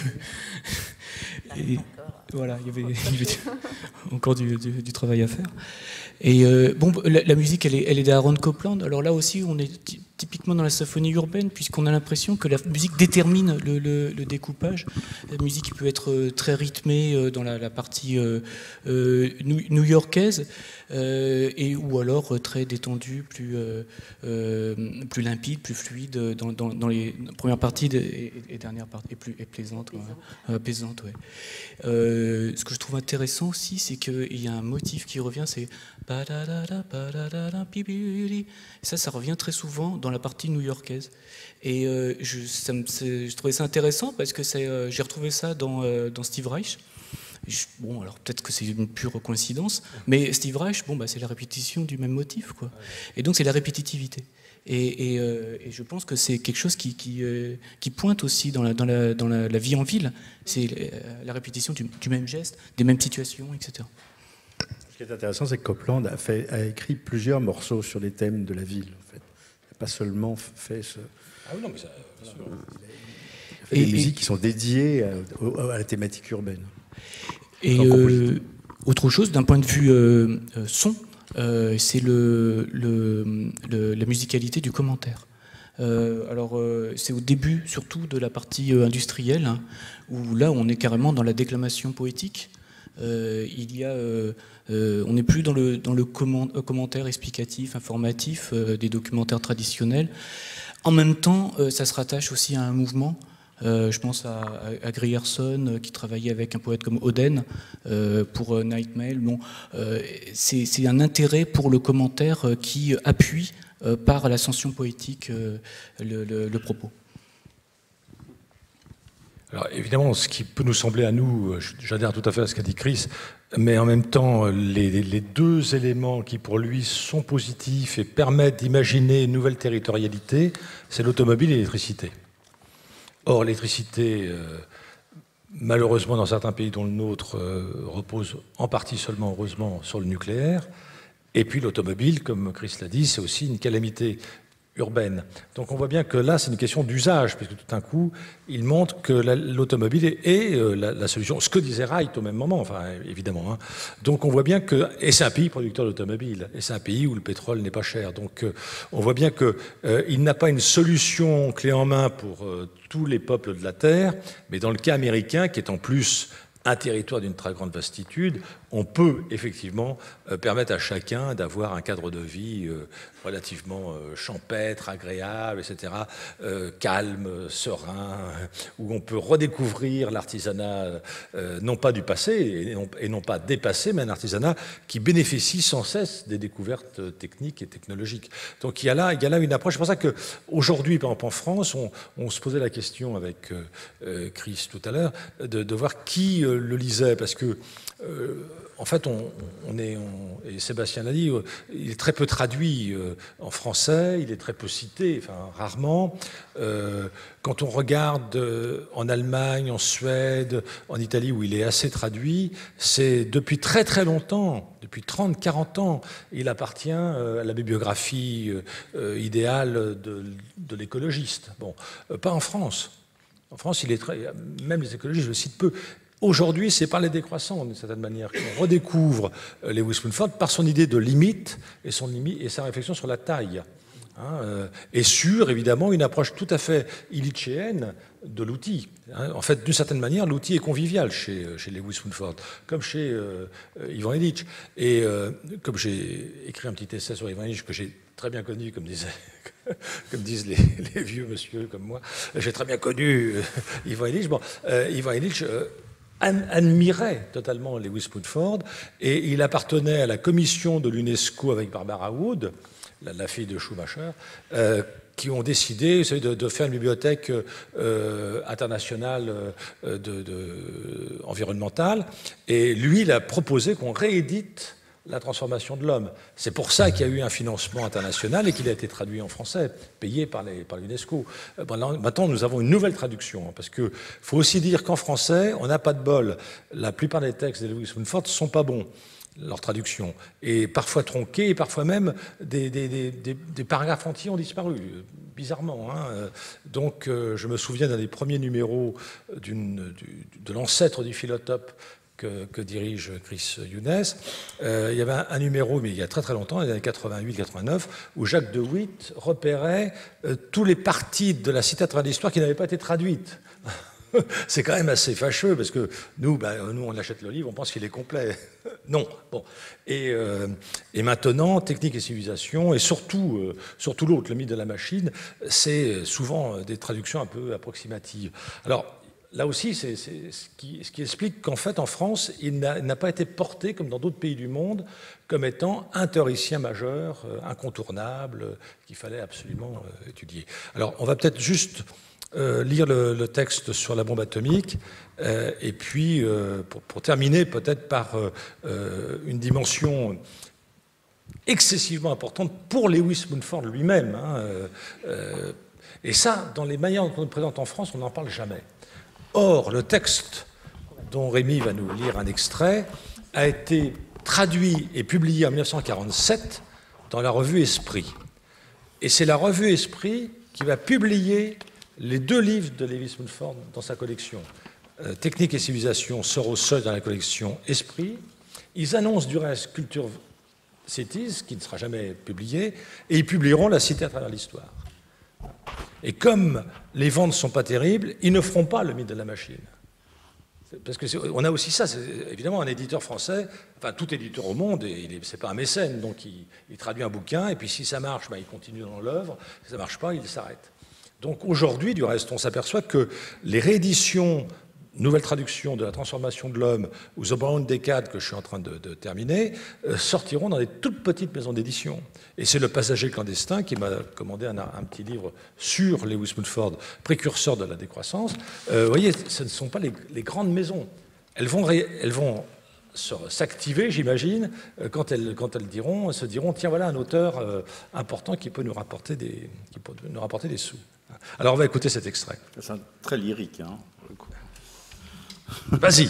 Et voilà, il y avait encore du travail à faire. Et bon, la musique, elle est d'Aaron Copland. Alors là aussi, on est typiquement dans la symphonie urbaine, puisqu'on a l'impression que la musique détermine le découpage. La musique peut être très rythmée dans la partie new-yorkaise, ou alors très détendue, plus limpide, plus fluide dans les premières parties et dernières parties, et plaisante. Plaisante, ouais. Ce que je trouve intéressant aussi, c'est qu'il y a un motif qui revient, c'est ça revient très souvent dans la partie new-yorkaise. Et je trouvais ça intéressant parce que j'ai retrouvé ça dans Steve Reich. Bon, alors peut-être que c'est une pure coïncidence, mais Steve Reich, c'est la répétition du même motif, quoi. Et donc c'est la répétitivité. Et je pense que c'est quelque chose qui pointe aussi dans la vie en ville. C'est la répétition du même geste, des mêmes situations, etc. Ce qui est intéressant, c'est que Copland a écrit plusieurs morceaux sur les thèmes de la ville, en fait. Il n'a pas seulement fait ce... Ah oui, non, mais ça, bien sûr. Il a fait des musiques qui sont dédiées à la thématique urbaine. Et autre chose, d'un point de vue son, c'est la musicalité du commentaire. Alors, c'est au début, surtout, de la partie industrielle, hein, où là, on est carrément dans la déclamation poétique. On n'est plus dans le commentaire explicatif, informatif des documentaires traditionnels. En même temps, ça se rattache aussi à un mouvement. Je pense à Grierson, qui travaillait avec un poète comme Oden pour Night Mail. Bon, c'est un intérêt pour le commentaire qui appuie par l'ascension poétique le propos. Alors évidemment, ce qui peut nous sembler à nous, j'adhère tout à fait à ce qu'a dit Chris, mais en même temps, les deux éléments qui pour lui sont positifs et permettent d'imaginer une nouvelle territorialité, c'est l'automobile et l'électricité. Or, l'électricité, malheureusement dans certains pays dont le nôtre, repose en partie seulement, heureusement, sur le nucléaire. Et puis l'automobile, comme Chris l'a dit, c'est aussi une calamité urbaine. Donc on voit bien que là, c'est une question d'usage, puisque tout d'un coup, il montre que l'automobile est la solution. Ce que disait Wright au même moment, enfin, évidemment. Hein. Donc on voit bien que... Et c'est un pays producteur d'automobile, et c'est un pays où le pétrole n'est pas cher. Donc on voit bien qu'il n'a pas une solution clé en main pour tous les peuples de la Terre, mais dans le cas américain, qui est en plus un territoire d'une très grande vastitude, on peut effectivement permettre à chacun d'avoir un cadre de vie relativement champêtre, agréable, etc., calme, serein, où on peut redécouvrir l'artisanat, non pas du passé et non pas dépassé, mais un artisanat qui bénéficie sans cesse des découvertes techniques et technologiques. Donc il y a là une approche. C'est pour ça qu'aujourd'hui, par exemple en France, on se posait la question avec Chris tout à l'heure, de voir qui le lisait, parce que en fait, et Sébastien l'a dit, il est très peu traduit en français, il est très peu cité, enfin rarement. Quand on regarde en Allemagne, en Suède, en Italie, où il est assez traduit, c'est depuis très très longtemps, depuis 30-40 ans, il appartient à la bibliographie idéale de l'écologiste. Bon, pas en France. En France, même les écologistes, je le cite peu. Aujourd'hui, c'est par les décroissants, d'une certaine manière, qu'on redécouvre Lewis Mumford par son idée de limite et sa réflexion sur la taille. Et sur, évidemment, une approche tout à fait illichéenne de l'outil. En fait, d'une certaine manière, l'outil est convivial chez Lewis Mumford, comme chez Ivan Illich. Et comme j'ai écrit un petit essai sur Ivan Illich que j'ai très bien connu, comme disent les vieux monsieur comme moi, j'ai très bien connu Ivan Illich. Bon, Ivan Illich admirait totalement Lewis Mumford, et il appartenait à la commission de l'UNESCO avec Barbara Wood, la fille de Schumacher, qui ont décidé, vous savez, de faire une bibliothèque internationale environnementale. Et lui, il a proposé qu'on réédite la transformation de l'homme. C'est pour ça qu'il y a eu un financement international et qu'il a été traduit en français, payé par l'UNESCO. Maintenant, nous avons une nouvelle traduction, parce qu'il faut aussi dire qu'en français, on n'a pas de bol. La plupart des textes de Lewis Mumford ne sont pas bons, leur traduction, et parfois tronqués, et parfois même des paragraphes entiers ont disparu, bizarrement. Donc, je me souviens d'un des premiers numéros de l'ancêtre du Philotope que dirige Chris Younes. Il y avait un numéro, mais il y a très très longtemps, dans les années 88-89, où Jacques de Witt repérait tous les parties de la Cité à travers l'histoire qui n'avaient pas été traduites. C'est quand même assez fâcheux, parce que nous, on achète le livre, on pense qu'il est complet. Non. Bon. Et maintenant, Technique et civilisation, et surtout l'autre, le mythe de la machine, c'est souvent des traductions un peu approximatives. Alors, là aussi, c'est ce qui explique qu'en fait, en France, il n'a pas été porté, comme dans d'autres pays du monde, comme étant un théoricien majeur, incontournable, qu'il fallait absolument étudier. Alors, on va peut-être juste lire le texte sur la bombe atomique, et puis, pour terminer, peut-être par une dimension excessivement importante pour Lewis Mumford lui-même. Et ça, dans les manières dont on le présente en France, on n'en parle jamais. Or, le texte dont Rémi va nous lire un extrait a été traduit et publié en 1947 dans la revue Esprit. Et c'est la revue Esprit qui va publier les 2 livres de Lewis Mumford dans sa collection. Technique et civilisation sort au seuil dans la collection Esprit. Ils annoncent du reste Culture Cities, qui ne sera jamais publié, et ils publieront La Cité à travers l'histoire. Et comme les ventes ne sont pas terribles, ils ne feront pas le mythe de la machine. Parce qu'on a aussi ça, évidemment, un éditeur français, enfin tout éditeur au monde, c'est pas un mécène, donc il traduit un bouquin, et puis si ça marche, il continue dans l'œuvre, si ça ne marche pas, il s'arrête. Donc aujourd'hui, du reste, on s'aperçoit que les rééditions, nouvelles traductions de La transformation de l'homme ou The Brown Decade, que je suis en train de terminer, sortiront dans des toutes petites maisons d'édition. Et c'est Le Passager clandestin qui m'a commandé un petit livre sur Lewis Mumford, précurseur de la décroissance. Vous voyez, ce ne sont pas les grandes maisons. Elles vont s'activer, j'imagine, quand elles se diront, tiens, voilà un auteur important qui peut nous rapporter des sous. Alors on va écouter cet extrait. C'est très lyrique, hein. Vas-y.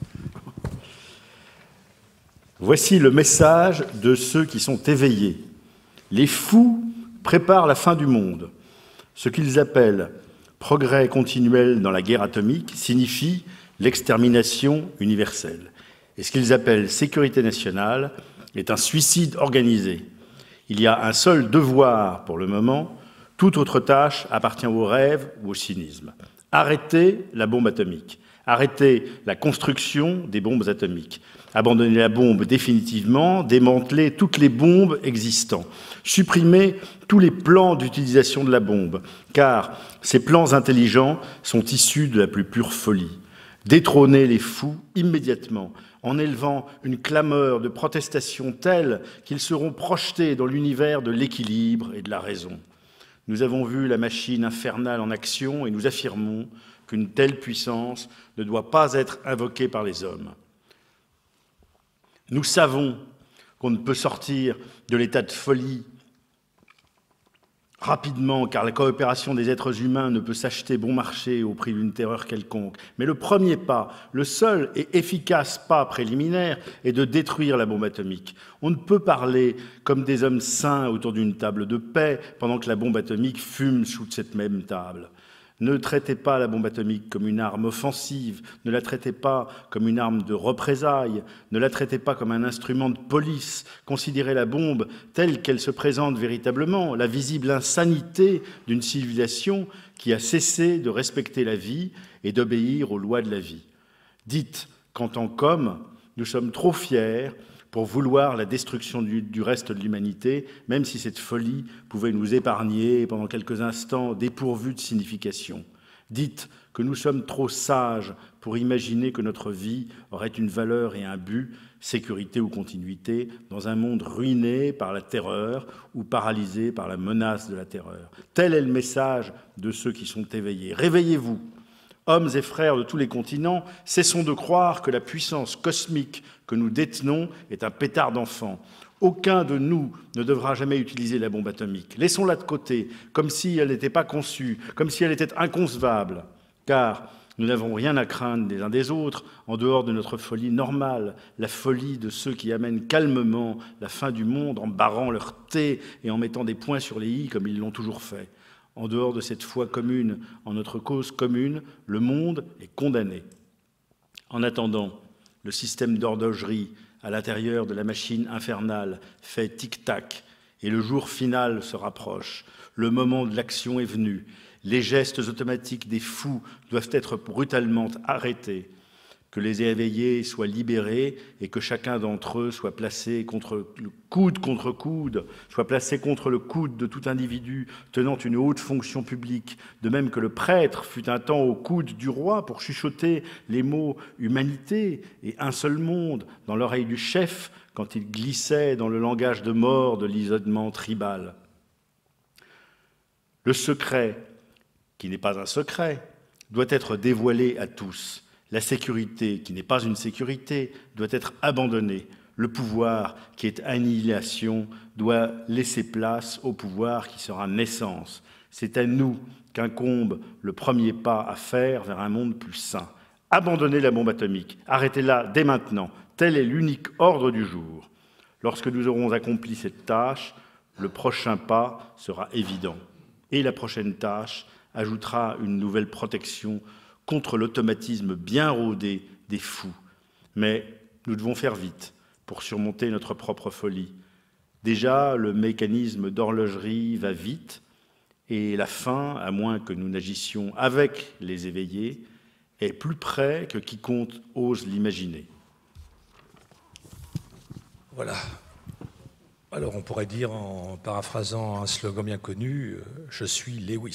Voici le message de ceux qui sont éveillés. Les fous préparent la fin du monde. Ce qu'ils appellent progrès continuel dans la guerre atomique signifie l'extermination universelle. Et ce qu'ils appellent sécurité nationale est un suicide organisé. Il y a un seul devoir pour le moment, toute autre tâche appartient au rêve ou au cynisme. Arrêter la bombe atomique. Arrêter la construction des bombes atomiques, abandonner la bombe définitivement, démanteler toutes les bombes existantes, supprimer tous les plans d'utilisation de la bombe, car ces plans intelligents sont issus de la plus pure folie. Détrôner les fous immédiatement, en élevant une clameur de protestation telle qu'ils seront projetés dans l'univers de l'équilibre et de la raison. Nous avons vu la machine infernale en action et nous affirmons qu'une telle puissance ne doit pas être invoquée par les hommes. Nous savons qu'on ne peut sortir de l'état de folie rapidement, car la coopération des êtres humains ne peut s'acheter bon marché au prix d'une terreur quelconque. Mais le premier pas, le seul et efficace pas préliminaire, est de détruire la bombe atomique. On ne peut parler comme des hommes sains autour d'une table de paix pendant que la bombe atomique fume sous cette même table. Ne traitez pas la bombe atomique comme une arme offensive, ne la traitez pas comme une arme de représailles, ne la traitez pas comme un instrument de police. Considérez la bombe telle qu'elle se présente véritablement, la visible insanité d'une civilisation qui a cessé de respecter la vie et d'obéir aux lois de la vie. Dites qu'en tant qu'hommes, nous sommes trop fiers pour vouloir la destruction du reste de l'humanité, même si cette folie pouvait nous épargner pendant quelques instants dépourvus de signification. Dites que nous sommes trop sages pour imaginer que notre vie aurait une valeur et un but, sécurité ou continuité, dans un monde ruiné par la terreur ou paralysé par la menace de la terreur. Tel est le message de ceux qui sont éveillés. Réveillez-vous, hommes et frères de tous les continents, cessons de croire que la puissance cosmique que nous détenons est un pétard d'enfant. Aucun de nous ne devra jamais utiliser la bombe atomique. Laissons-la de côté, comme si elle n'était pas conçue, comme si elle était inconcevable, car nous n'avons rien à craindre les uns des autres, en dehors de notre folie normale, la folie de ceux qui amènent calmement la fin du monde en barrant leur thé et en mettant des points sur les i comme ils l'ont toujours fait. En dehors de cette foi commune en notre cause commune, le monde est condamné. En attendant, le système d'horlogerie à l'intérieur de la machine infernale fait tic-tac et le jour final se rapproche. Le moment de l'action est venu. Les gestes automatiques des fous doivent être brutalement arrêtés. Que les éveillés soient libérés et que chacun d'entre eux soit placé contre coude, soit placé contre le coude de tout individu tenant une haute fonction publique, de même que le prêtre fut un temps au coude du roi pour chuchoter les mots « humanité » et « un seul monde » dans l'oreille du chef quand il glissait dans le langage de mort de l'isolement tribal. Le secret, qui n'est pas un secret, doit être dévoilé à tous. La sécurité, qui n'est pas une sécurité, doit être abandonnée. Le pouvoir, qui est annihilation, doit laisser place au pouvoir qui sera naissance. C'est à nous qu'incombe le premier pas à faire vers un monde plus sain. Abandonnez la bombe atomique, arrêtez-la dès maintenant. Tel est l'unique ordre du jour. Lorsque nous aurons accompli cette tâche, le prochain pas sera évident. Et la prochaine tâche ajoutera une nouvelle protection contre l'automatisme bien rodé des fous. Mais nous devons faire vite pour surmonter notre propre folie. Déjà, le mécanisme d'horlogerie va vite et la fin, à moins que nous n'agissions avec les éveillés, est plus près que quiconque ose l'imaginer. Voilà. Alors on pourrait dire, en paraphrasant un slogan bien connu, « Je suis Lewis ».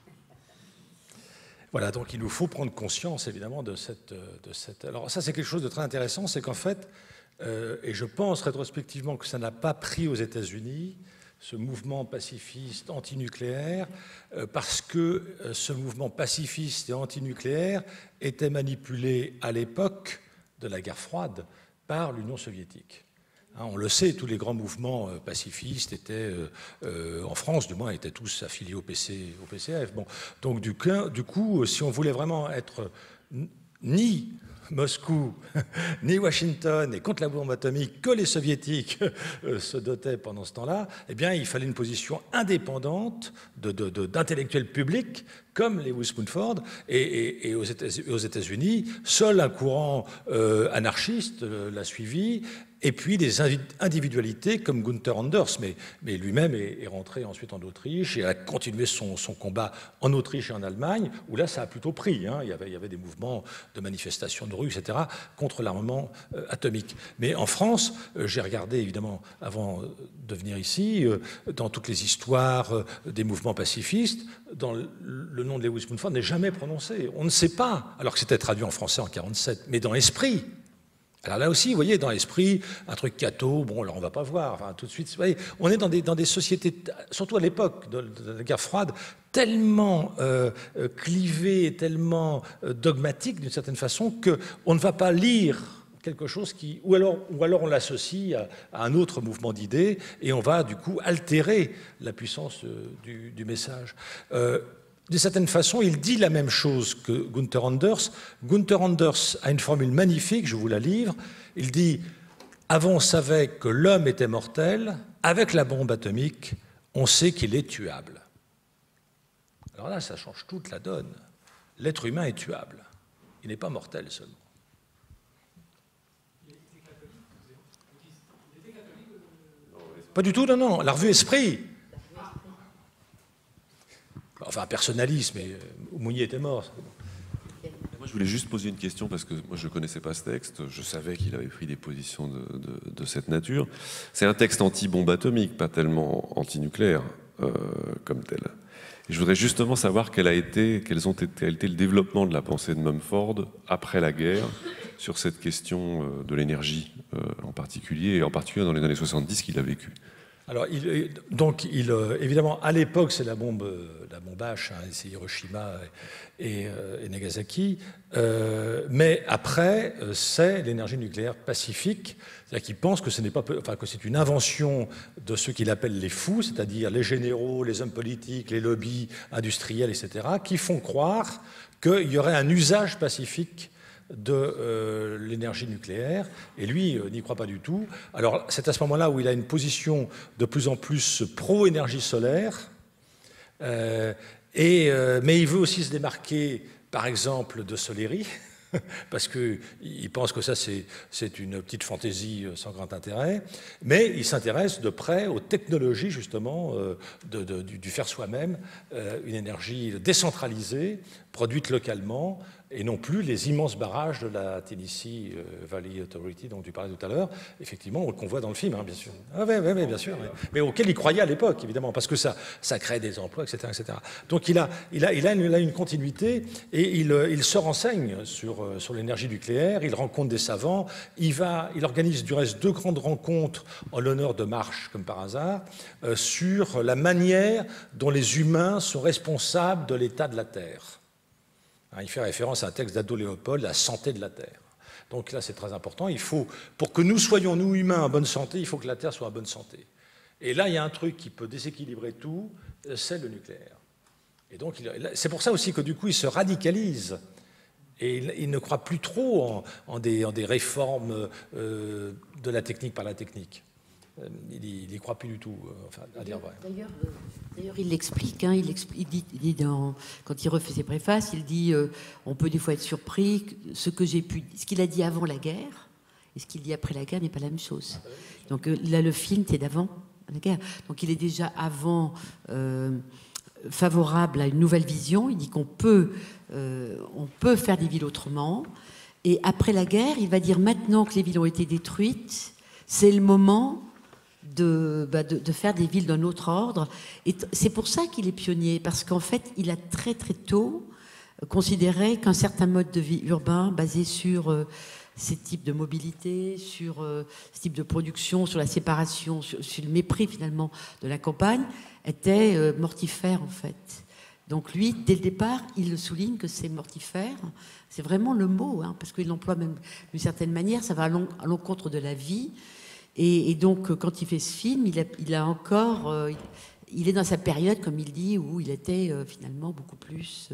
Voilà, donc il nous faut prendre conscience, évidemment, de cette... Alors ça, c'est quelque chose de très intéressant, c'est qu'en fait, et je pense rétrospectivement que ça n'a pas pris aux États-Unis, ce mouvement pacifiste antinucléaire, parce que ce mouvement pacifiste et antinucléaire était manipulé à l'époque de la guerre froide par l'Union soviétique. On le sait, tous les grands mouvements pacifistes étaient, en France du moins, étaient tous affiliés au PCF. Bon, donc du coup, si on voulait vraiment être ni Moscou, ni Washington, et contre la bombe atomique que les soviétiques se dotaient pendant ce temps-là, eh bien, il fallait une position indépendante d'intellectuels publics comme Lewis Mumford, et aux États-Unis, seul un courant anarchiste l'a suivi, et puis des individualités comme Gunther Anders, mais lui-même est rentré ensuite en Autriche et a continué son combat en Autriche et en Allemagne, où là ça a plutôt pris. Il y avait des mouvements de manifestation de rue, etc., contre l'armement atomique. Mais en France, j'ai regardé évidemment avant de venir ici, dans toutes les histoires des mouvements pacifistes, dans le nom de Lewis Mumford n'est jamais prononcé. On ne sait pas, alors que c'était traduit en français en 1947, mais dans l'esprit. Alors là aussi, vous voyez, dans l'esprit, un truc catho, bon, alors on ne va pas voir, enfin, tout de suite, vous voyez, on est dans des sociétés, surtout à l'époque de la guerre froide, tellement clivées, tellement dogmatiques d'une certaine façon, qu'on ne va pas lire quelque chose qui... Ou alors on l'associe à un autre mouvement d'idées, et on va du coup altérer la puissance du message. D'une certaine façon, il dit la même chose que Gunther Anders. Gunther Anders a une formule magnifique, je vous la livre. Il dit « Avant, on savait que l'homme était mortel. Avec la bombe atomique, on sait qu'il est tuable. » Alors là, ça change toute la donne. L'être humain est tuable. Il n'est pas mortel seulement. Pas du tout, non. La revue Esprit. Enfin, personnalisme, mais Mounier était mort. Moi, je voulais juste poser une question, parce que moi, je ne connaissais pas ce texte. Je savais qu'il avait pris des positions de cette nature. C'est un texte anti-bombe atomique, pas tellement anti-nucléaire comme tel. Et je voudrais justement savoir quel a été le développement de la pensée de Mumford après la guerre sur cette question de l'énergie en particulier, et en particulier dans les années 70 qu'il a vécu. Alors, évidemment, à l'époque, c'est la bombe H, hein, c'est Hiroshima et Nagasaki. Mais après, c'est l'énergie nucléaire pacifique, c'est-à-dire qu'il pense que que c'est une invention de ceux qu'il appelle les fous, c'est-à-dire les généraux, les hommes politiques, les lobbies industriels, etc., qui font croire qu'il y aurait un usage pacifique de l'énergie nucléaire, et lui n'y croit pas du tout. Alors c'est à ce moment-là où il a une position de plus en plus pro-énergie solaire, mais il veut aussi se démarquer, par exemple, de Soleri, parce qu'il pense que ça c'est une petite fantaisie sans grand intérêt, mais il s'intéresse de près aux technologies justement du faire soi-même, une énergie décentralisée, produite localement, et non plus les immenses barrages de la Tennessee Valley Authority dont tu parlais tout à l'heure, effectivement, qu'on voit dans le film, hein, bien sûr. Ah, oui, bien sûr, mais auquel il croyait à l'époque, évidemment, parce que ça crée des emplois, etc., etc. Donc il a une continuité, et il se renseigne sur l'énergie nucléaire, il rencontre des savants, il organise du reste 2 grandes rencontres en l'honneur de Marsh, comme par hasard, sur la manière dont les humains sont responsables de l'état de la Terre. Il fait référence à un texte d'Ado Léopold, La santé de la Terre. Donc là, c'est très important. Pour que nous soyons, nous humains, en bonne santé, il faut que la Terre soit en bonne santé. Et là, il y a un truc qui peut déséquilibrer tout, c'est le nucléaire. Et donc, c'est pour ça aussi que du coup, il se radicalise. Et il ne croit plus trop en des réformes de la technique par la technique. Il n'y croit plus du tout, à dire vrai. D'ailleurs, il l'explique, hein, il dit quand il refait ses préfaces, il dit on peut des fois être surpris, ce qu'il a dit avant la guerre et ce qu'il dit après la guerre n'est pas la même chose. Donc là, le film, c'est d'avant la guerre. Donc il est déjà avant favorable à une nouvelle vision. Il dit qu'on peut faire des villes autrement. Et après la guerre, il va dire maintenant que les villes ont été détruites, c'est le moment de faire des villes d'un autre ordre. Et c'est pour ça qu'il est pionnier, parce qu'en fait, il a très très tôt considéré qu'un certain mode de vie urbain basé sur ces types de mobilité, sur ce type de production, sur la séparation, sur le mépris finalement de la campagne, était mortifère en fait. Donc lui, dès le départ, il le souligne que c'est mortifère. C'est vraiment le mot, hein, parce qu'il l'emploie même d'une certaine manière, ça va à l'encontre de la vie. Et donc, quand il fait ce film, il est dans sa période, comme il dit, où il était finalement beaucoup plus...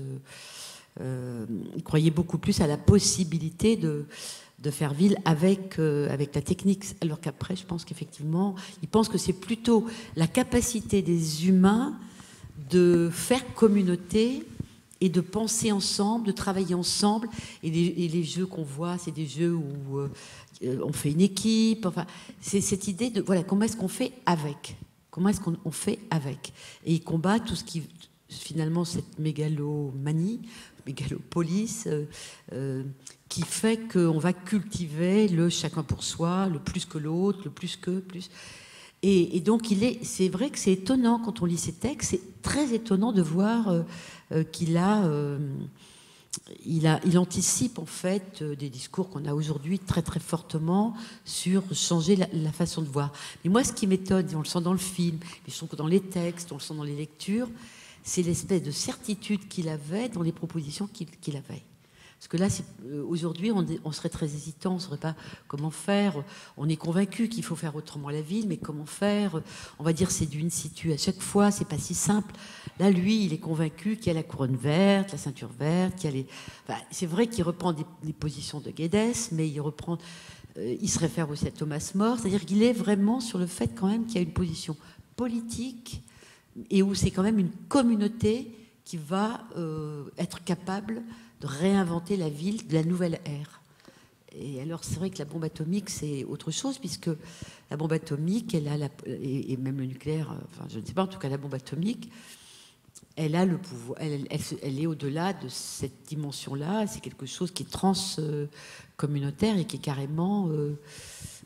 il croyait beaucoup plus à la possibilité de faire ville avec la technique. Alors qu'après, je pense qu'effectivement, il pense que c'est plutôt la capacité des humains de faire communauté et de penser ensemble, de travailler ensemble. Et les jeux qu'on voit, c'est des jeux où on fait une équipe. Enfin, c'est cette idée de voilà, comment est-ce qu'on fait avec ? Comment est-ce qu'on fait avec ? Et il combat tout ce qui, finalement, cette mégalomanie, mégalopolis, qui fait qu'on va cultiver le chacun pour soi, le plus que l'autre, le plus que, plus. Et donc, c'est vrai que c'est étonnant quand on lit ces textes, c'est très étonnant de voir qu'il anticipe en fait des discours qu'on a aujourd'hui très très fortement sur changer la façon de voir. Mais moi, ce qui m'étonne, on le sent dans le film, mais je trouve que dans les textes, on le sent dans les lectures, c'est l'espèce de certitude qu'il avait dans les propositions qu'il avait. Parce que là, aujourd'hui, on serait très hésitant, on ne saurait pas comment faire. On est convaincu qu'il faut faire autrement la ville, mais comment faire ? On va dire c'est du in situ à chaque fois, c'est pas si simple. Là, lui, il est convaincu qu'il y a la couronne verte, la ceinture verte, qu'il y a les... Enfin, c'est vrai qu'il reprend des positions de Guedes, mais il se réfère aussi à Thomas More, c'est-à-dire qu'il est vraiment sur le fait quand même qu'il y a une position politique et où c'est quand même une communauté qui va être capable de réinventer la ville de la nouvelle ère. Et alors, c'est vrai que la bombe atomique, c'est autre chose, puisque la bombe atomique, et même le nucléaire, enfin, je ne sais pas, en tout cas, la bombe atomique, elle a le pouvoir, elle est au-delà de cette dimension-là, c'est quelque chose qui est transcommunautaire et qui est carrément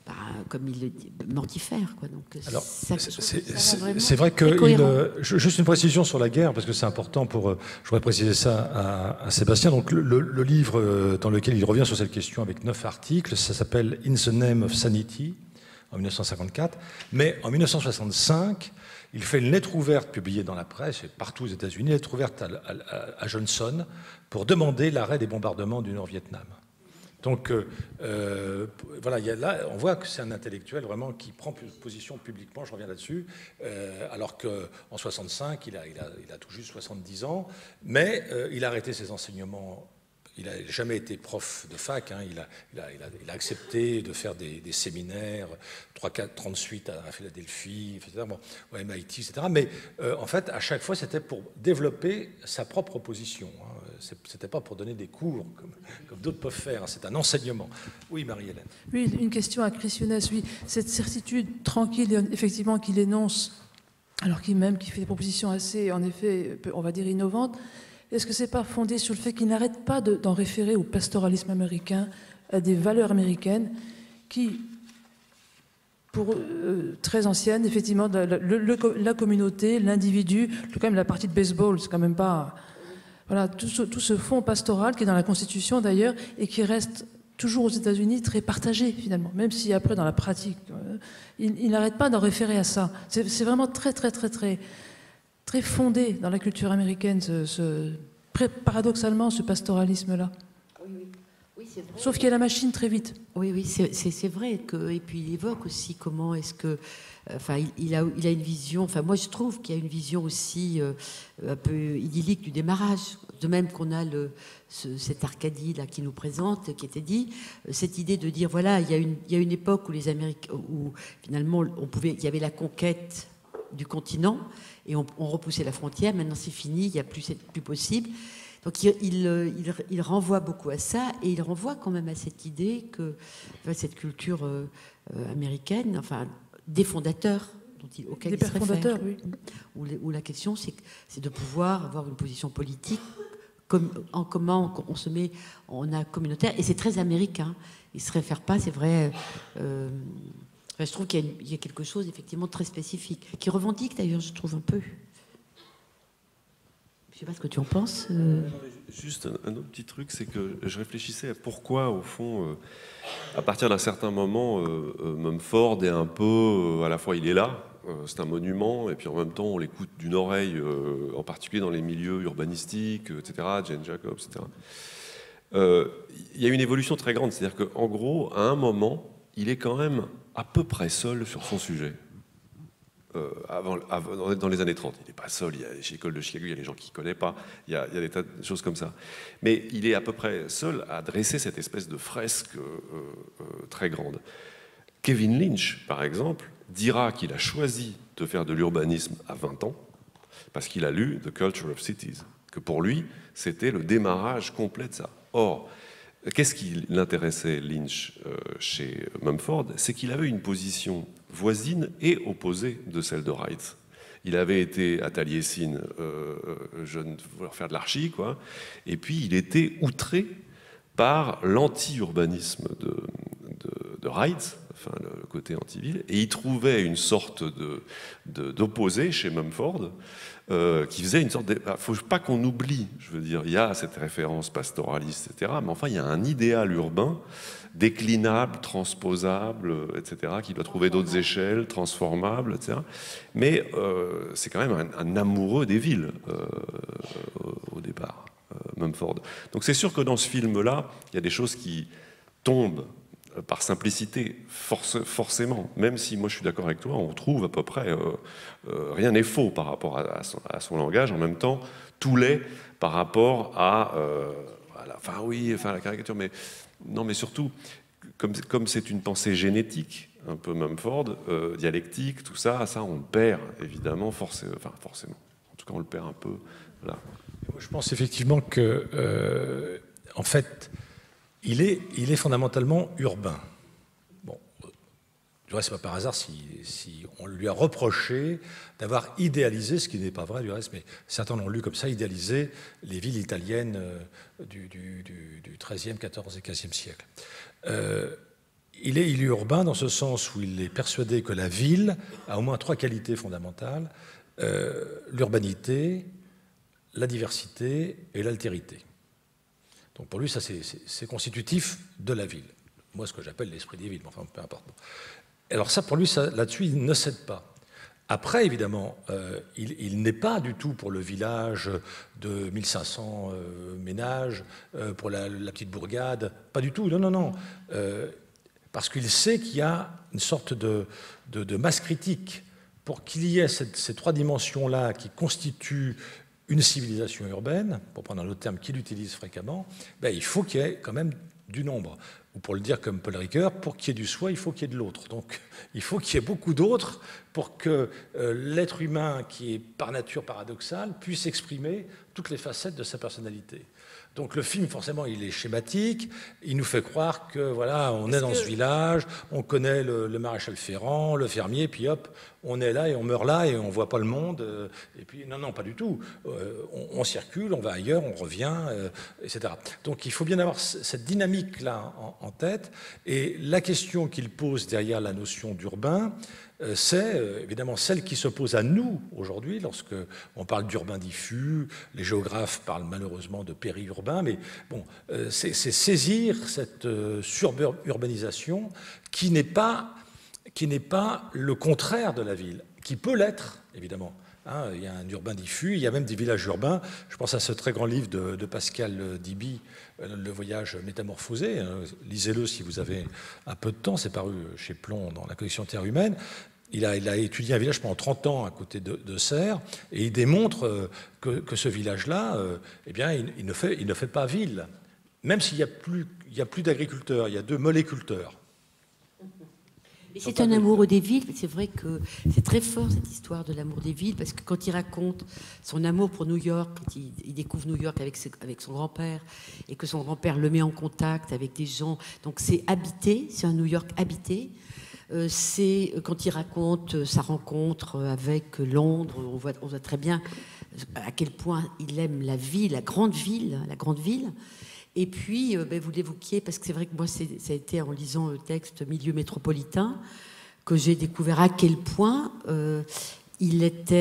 comme il le dit, mortifère, quoi. Donc, Alors, ça, c'est vrai que juste une précision sur la guerre, parce que c'est important je voudrais préciser ça à Sébastien. Donc, le livre dans lequel il revient sur cette question avec 9 articles, ça s'appelle In the Name of Sanity, en 1954. Mais en 1965, il fait une lettre ouverte publiée dans la presse, et partout aux États-Unis, une lettre ouverte à Johnson pour demander l'arrêt des bombardements du Nord-Vietnam. Donc, voilà, là, on voit que c'est un intellectuel vraiment qui prend position publiquement, je reviens là-dessus, alors qu'en 65, il a tout juste 70 ans, mais il a arrêté ses enseignements. Il n'a jamais été prof de fac, hein. Il a accepté de faire des séminaires, 3-4 suites à Philadelphie, etc., bon, au MIT, etc. Mais en fait, à chaque fois, c'était pour développer sa propre position, hein. Ce n'était pas pour donner des cours, comme d'autres peuvent faire, hein. C'est un enseignement. Oui, Marie-Hélène. Oui, une question à Chris Younes. Oui, cette certitude tranquille, effectivement, qu'il énonce, alors qu'il fait des propositions assez, en effet, on va dire innovantes. Est-ce que ce n'est pas fondé sur le fait qu'il n'arrête pas d'en référer au pastoralisme américain, à des valeurs américaines qui, pour très anciennes, effectivement, la communauté, l'individu, quand même la partie de baseball, c'est quand même pas... Voilà, tout ce fond pastoral qui est dans la Constitution d'ailleurs et qui reste toujours aux États-Unis très partagé finalement, même si après dans la pratique, il n'arrête pas d'en référer à ça. C'est vraiment très fondé dans la culture américaine, paradoxalement, ce pastoralisme-là. Oui, c'est vrai. Sauf qu'il y a la machine très vite. Oui, c'est vrai. Et puis il évoque aussi comment est-ce que... Enfin, il a une vision... Enfin, moi, je trouve qu'il y a une vision aussi un peu idyllique du démarrage. De même qu'on a cette Arcadie là, qui nous présente, qui était dit, cette idée de dire, voilà, il y a une époque où les Américains... où finalement, il y avait la conquête du continent, et on repoussait la frontière. Maintenant, c'est fini, c'est plus possible. Donc, il renvoie beaucoup à ça, et il renvoie quand même à cette idée que cette culture américaine, enfin, des fondateurs auxquels il se réfère, fondateurs, oui. Où la question, c'est de pouvoir avoir une position politique, comment on se met en communautaire, et c'est très américain. Il ne se réfère pas, c'est vrai... je trouve qu'il y a quelque chose effectivement très spécifique, qui revendique d'ailleurs, je trouve un peu. Je ne sais pas ce que tu en penses. Juste un autre petit truc, c'est que je réfléchissais à pourquoi, au fond, à partir d'un certain moment, Mumford est un peu, à la fois il est là, c'est un monument, et puis en même temps on l'écoute d'une oreille, en particulier dans les milieux urbanistiques, etc., Jane Jacobs, etc. Il y a une évolution très grande, c'est-à-dire qu'en gros, à un moment, il est quand même à peu près seul sur son sujet. Dans les années 30, il n'est pas seul. Chez l'école de Chicago, il y a des gens qu'il ne connaît pas. Il y a des tas de choses comme ça. Mais il est à peu près seul à dresser cette espèce de fresque très grande. Kevin Lynch, par exemple, dira qu'il a choisi de faire de l'urbanisme à 20 ans parce qu'il a lu The Culture of Cities, que pour lui, c'était le démarrage complet de ça. Or, qu'est-ce qui l'intéressait, Lynch, chez Mumford? C'est qu'il avait une position voisine et opposée de celle de Wright. Il avait été à Taliesin, jeune, vouloir faire de l'archi, quoi, et puis il était outré par l'anti-urbanisme de Wright, enfin le côté anti-ville, et il trouvait une sorte d'opposé chez Mumford, qui faisait une sorte de... Il ne faut pas qu'on oublie, je veux dire, il y a cette référence pastoraliste, etc., mais enfin il y a un idéal urbain déclinable, transposable, etc., qui doit trouver d'autres échelles, transformable, etc. Mais c'est quand même un amoureux des villes au départ, Mumford. Donc c'est sûr que dans ce film-là, il y a des choses qui tombent par simplicité, forcément, même si moi je suis d'accord avec toi, on trouve à peu près, rien n'est faux par rapport à son langage, en même temps, tout l'est par rapport à la caricature, mais non, mais surtout, comme c'est une pensée génétique, un peu Mumford, dialectique, tout ça, on perd, évidemment, forcément. En tout cas, on le perd un peu, là. Je pense effectivement que, en fait, il est fondamentalement urbain. Bon, du reste, c'est pas par hasard si on lui a reproché d'avoir idéalisé, ce qui n'est pas vrai du reste, mais certains l'ont lu comme ça, idéalisé les villes italiennes du XIIIe, XIVe et XVe siècle. il est urbain dans ce sens où il est persuadé que la ville a au moins 3 qualités fondamentales, l'urbanité, la diversité et l'altérité. Donc pour lui, ça c'est constitutif de la ville. Moi, ce que j'appelle l'esprit des villes, mais enfin, peu importe. Alors ça, pour lui, là-dessus, il ne cède pas. Après, évidemment, il n'est pas du tout pour le village de 1500 ménages, pour la petite bourgade, pas du tout, non. Parce qu'il sait qu'il y a une sorte de masse critique pour qu'il y ait ces 3 dimensions-là qui constituent une civilisation urbaine, pour prendre un autre terme qu'il utilise fréquemment, il faut qu'il y ait quand même du nombre. Ou pour le dire comme Paul Ricoeur, pour qu'il y ait du soi, il faut qu'il y ait de l'autre. Donc il faut qu'il y ait beaucoup d'autres pour que l'être humain, qui est par nature paradoxal, puisse exprimer toutes les facettes de sa personnalité. Donc le film, forcément, il est schématique, il nous fait croire que voilà, on est dans ce village, on connaît le maréchal Ferrand, le fermier, puis hop, on est là et on meurt là et on voit pas le monde. Et puis non, pas du tout. On circule, on va ailleurs, on revient, etc. Donc il faut bien avoir cette dynamique-là en tête. Et la question qu'il pose derrière la notion d'urbain, c'est évidemment celle qui s'oppose à nous aujourd'hui, lorsque on parle d'urbain diffus. Les géographes parlent malheureusement de périurbain, mais bon, c'est saisir cette sururbanisation qui n'est pas le contraire de la ville, qui peut l'être, évidemment. Il y a un urbain diffus, il y a même des villages urbains. Je pense à ce très grand livre de Pascal Diby, Le voyage métamorphosé. Lisez-le si vous avez un peu de temps. C'est paru chez Plon dans la collection Terre humaine. Il a étudié un village pendant 30 ans à côté de Serres, et il démontre que ce village-là, il ne fait pas ville. Même s'il n'y a plus d'agriculteurs, il y a 2 moléculteurs. C'est un amour des villes. C'est vrai que c'est très fort cette histoire de l'amour des villes, parce que quand il raconte son amour pour New York, quand il découvre New York avec son grand-père, et que son grand-père le met en contact avec des gens, donc c'est habité, c'est un New York habité. C'est quand il raconte sa rencontre avec Londres, on voit très bien à quel point il aime la ville, la grande ville. Et puis, vous l'évoquiez, parce que c'est vrai que moi, ça a été en lisant le texte Milieu métropolitain que j'ai découvert à quel point il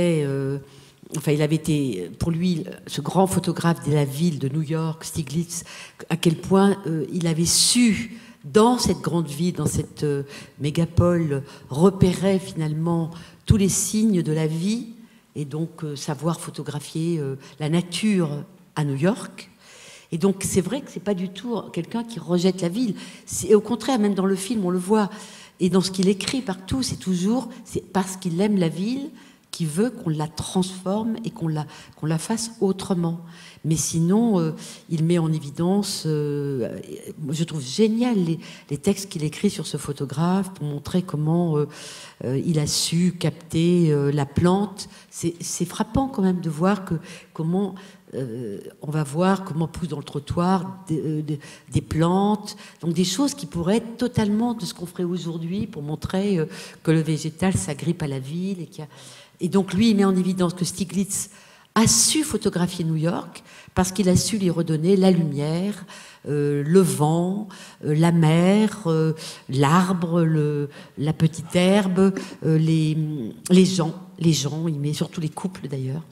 avait été, pour lui, ce grand photographe de la ville de New York, Stiglitz, à quel point il avait su, dans cette grande ville, dans cette mégapole, repérer finalement tous les signes de la vie, et donc savoir photographier la nature à New York. Et donc, c'est vrai que c'est pas du tout quelqu'un qui rejette la ville. C'est au contraire, même dans le film, on le voit. Et dans ce qu'il écrit partout, c'est parce qu'il aime la ville qu'il veut qu'on la transforme et qu'on la fasse autrement. Mais sinon, il met en évidence, je trouve génial les textes qu'il écrit sur ce photographe pour montrer comment il a su capter la plante. C'est frappant quand même de voir comment on va voir comment poussent dans le trottoir des plantes, donc des choses qui pourraient être totalement de ce qu'on ferait aujourd'hui pour montrer que le végétal s'agrippe à la ville. Et donc lui, il met en évidence que Stiglitz a su photographier New York parce qu'il a su lui redonner la lumière, le vent, la mer, l'arbre, la petite herbe, les gens, il met surtout les couples d'ailleurs,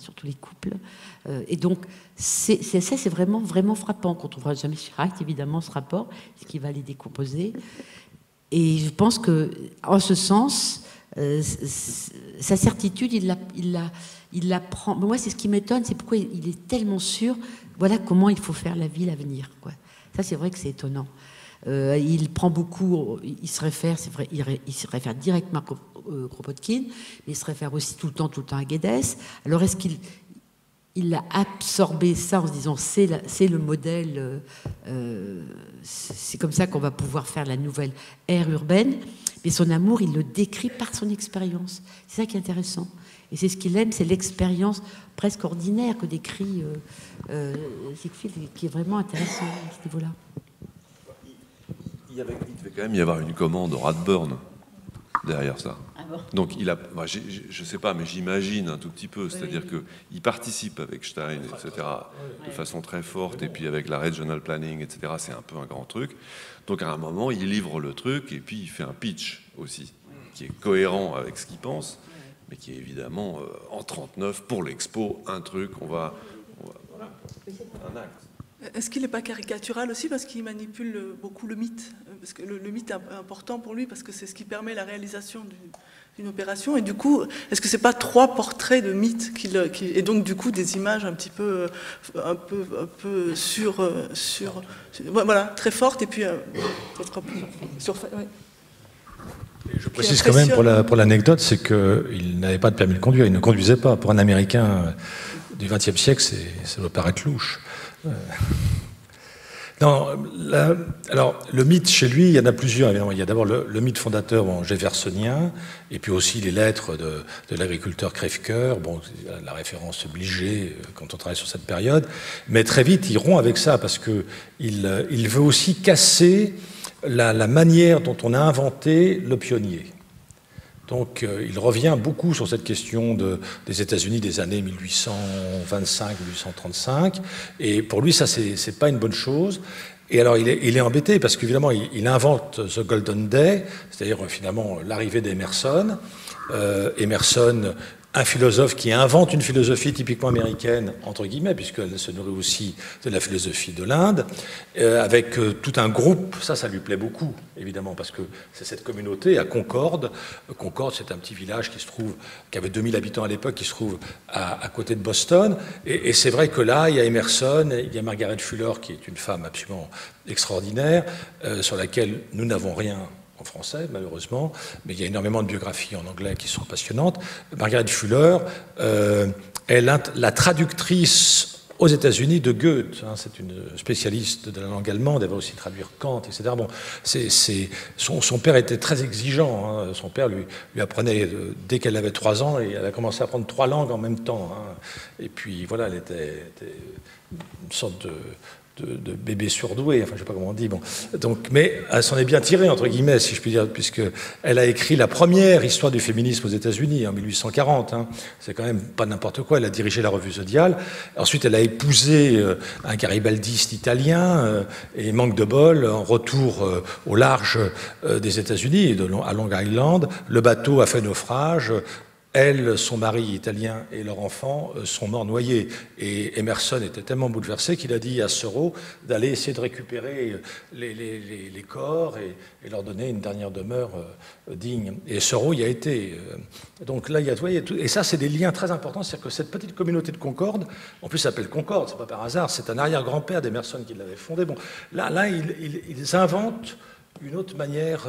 et donc c'est vraiment, vraiment frappant qu'on ne trouvera jamais chez Wright, évidemment, ce rapport, ce qui va les décomposer. Et je pense que, en ce sens, sa certitude, il la prend. Moi, c'est ce qui m'étonne, c'est pourquoi il est tellement sûr. Voilà comment il faut faire la ville à venir, quoi. Ça, c'est vrai que c'est étonnant. Il prend beaucoup. Il se réfère, c'est vrai, il se réfère directement à Kropotkin, mais il se réfère aussi tout le temps à Guedes. Alors, est-ce qu'il a absorbé ça en se disant c'est le modèle, c'est comme ça qu'on va pouvoir faire la nouvelle ère urbaine. Mais son amour, il le décrit par son expérience. C'est ça qui est intéressant. Et c'est ce qu'il aime, c'est l'expérience presque ordinaire que décrit Ziegfeld, qui est vraiment intéressant à ce niveau-là. Il devait quand même y avoir une commande Radburn derrière ça. Ah Donc, je ne sais pas, mais j'imagine un tout petit peu, c'est-à-dire qu'il participe avec Stein, etc., de façon très forte, et puis avec la regional planning, etc., c'est un peu un grand truc. Donc, à un moment, il livre le truc, et puis il fait un pitch aussi, qui est cohérent avec ce qu'il pense, mais qui est évidemment, en 39, pour l'expo, un truc, voilà, un acte. Est-ce qu'il n'est pas caricatural aussi parce qu'il manipule beaucoup le mythe? Parce que le mythe est important pour lui, parce que c'est ce qui permet la réalisation d'une opération. Et du coup, est-ce que c'est pas 3 portraits de mythes et donc du coup des images un petit peu, voilà, très fortes et puis peut-être un peu ouais. Je précise quand même pour l'anecdote, c'est qu'il n'avait pas de permis de conduire, il ne conduisait pas. Pour un Américain du XXe siècle, ça doit paraître louche. Non, alors le mythe chez lui, il y en a plusieurs évidemment. Il y a d'abord le mythe fondateur jeffersonien, et puis aussi les lettres de l'agriculteur crève-cœur, la référence obligée quand on travaille sur cette période. Mais très vite, il rompt avec ça parce qu'il veut aussi casser la manière dont on a inventé le pionnier. Donc il revient beaucoup sur cette question des États-Unis des années 1825-1835, et pour lui ça c'est pas une bonne chose. Et alors il est embêté parce qu'évidemment il invente The Golden Day, c'est-à-dire finalement l'arrivée d'Emerson. Emerson, un philosophe qui invente une philosophie typiquement américaine, entre guillemets, puisqu'elle se nourrit aussi de la philosophie de l'Inde, avec tout un groupe, ça lui plaît beaucoup, évidemment, parce que c'est cette communauté à Concorde. Concorde, c'est un petit village qui avait 2000 habitants à l'époque, qui se trouve à côté de Boston. Et c'est vrai que là, il y a Emerson, il y a Margaret Fuller, qui est une femme absolument extraordinaire, sur laquelle nous n'avons rien en français, malheureusement, mais il y a énormément de biographies en anglais qui sont passionnantes. Margaret Fuller est la traductrice aux États-Unis de Goethe. C'est une spécialiste de la langue allemande, elle va aussi traduire Kant, etc. Bon, son père était très exigeant. Son père lui apprenait dès qu'elle avait 3 ans, et elle a commencé à apprendre 3 langues en même temps. Et puis voilà, elle était une sorte de bébé surdoué, enfin je ne sais pas comment on dit. Bon. Donc, mais elle s'en est bien tirée, entre guillemets, si je puis dire, puisqu'elle a écrit la première histoire du féminisme aux États-Unis en 1840. C'est quand même pas n'importe quoi. Elle a dirigé la revue Zodial. Ensuite, elle a épousé un garibaldiste italien, et manque de bol, en retour au large des États-Unis, à Long Island, le bateau a fait naufrage. Elle, son mari italien et leur enfant sont morts noyés. Et Emerson était tellement bouleversé qu'il a dit à Thoreau d'aller essayer de récupérer les corps et leur donner une dernière demeure digne. Et Thoreau y a été. Donc là, il y a tout. Et ça, c'est des liens très importants. C'est-à-dire que cette petite communauté de Concorde, en plus, ça s'appelle Concorde, c'est pas par hasard, c'est un arrière-grand-père d'Emerson qui l'avait fondé. Bon, là ils inventent une autre manière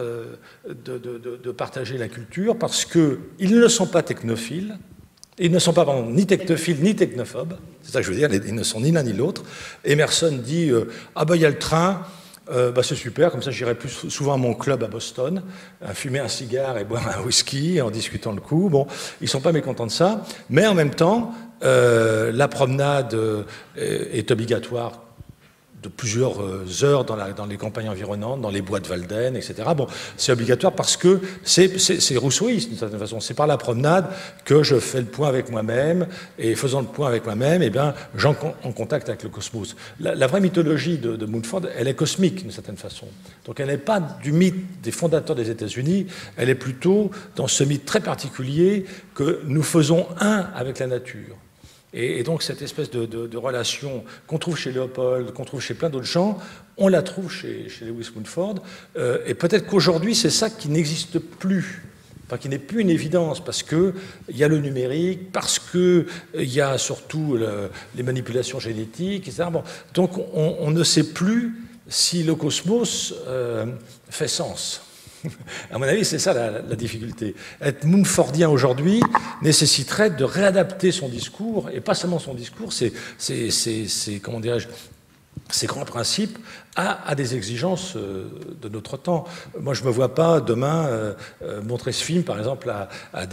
de partager la culture, parce qu'ils ne sont pas technophiles, ils ne sont pas ni technophiles ni technophobes, c'est ça que je veux dire, ils ne sont ni l'un ni l'autre. Emerson dit ah ben il y a le train, c'est super, comme ça j'irai plus souvent à mon club à Boston, fumer un cigare et boire un whisky en discutant le coup. Bon, ils ne sont pas mécontents de ça, mais en même temps, la promenade est obligatoire de plusieurs heures dans les campagnes environnantes, dans les bois de Walden, etc. Bon, c'est obligatoire parce que c'est rousseauiste d'une certaine façon. C'est par la promenade que je fais le point avec moi-même, et faisant le point avec moi-même, eh bien, j'entre en contact avec le cosmos. La vraie mythologie de Mumford, elle est cosmique d'une certaine façon. Donc elle n'est pas du mythe des fondateurs des États-Unis, elle est plutôt dans ce mythe très particulier que nous faisons un avec la nature. Et donc cette espèce de relation qu'on trouve chez Léopold, qu'on trouve chez plein d'autres gens, on la trouve chez Lewis Mumford. Et peut-être qu'aujourd'hui, c'est ça qui n'existe plus, enfin qui n'est plus une évidence, parce qu'il y a le numérique, parce qu'il y a surtout les manipulations génétiques, etc. Bon, donc on ne sait plus si le cosmos fait sens. À mon avis, c'est ça la difficulté. Être mumfordien aujourd'hui nécessiterait de réadapter son discours, et pas seulement son discours, comment dirais-je, ces grands principes à des exigences de notre temps. Moi, je ne me vois pas demain montrer ce film, par exemple, à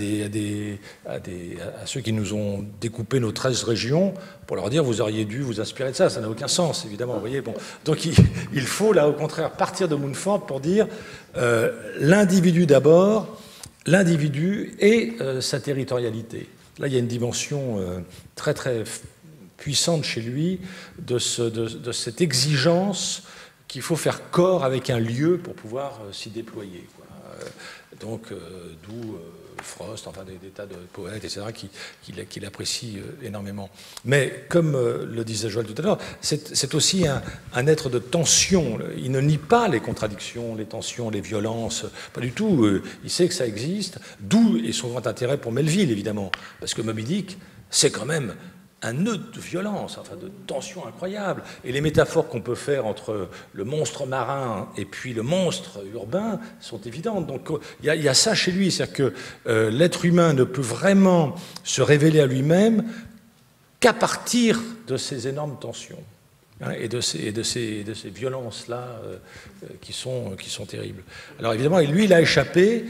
ceux qui nous ont découpé nos 13 régions pour leur dire vous auriez dû vous inspirer de ça. Ça n'a aucun sens, évidemment. Vous voyez, bon. Donc il faut, là, au contraire, partir de Mumford pour dire l'individu d'abord, l'individu et sa territorialité. Là, il y a une dimension très très puissante chez lui de cette exigence qu'il faut faire corps avec un lieu pour pouvoir s'y déployer, quoi. Donc, d'où Frost, enfin des tas de poètes, etc., qui l'apprécient énormément. Mais, comme le disait Joël tout à l'heure, c'est aussi un être de tension. Il ne nie pas les contradictions, les tensions, les violences, pas du tout. Il sait que ça existe, d'où est son grand intérêt pour Melville, évidemment. Parce que Moby Dick, c'est quand même un nœud de violence, enfin de tension incroyable. Et les métaphores qu'on peut faire entre le monstre marin et puis le monstre urbain sont évidentes. Donc il y a ça chez lui, c'est-à-dire que l'être humain ne peut vraiment se révéler à lui-même qu'à partir de ces énormes tensions, hein, et de ces violences-là qui sont terribles. Alors évidemment, lui, il a échappé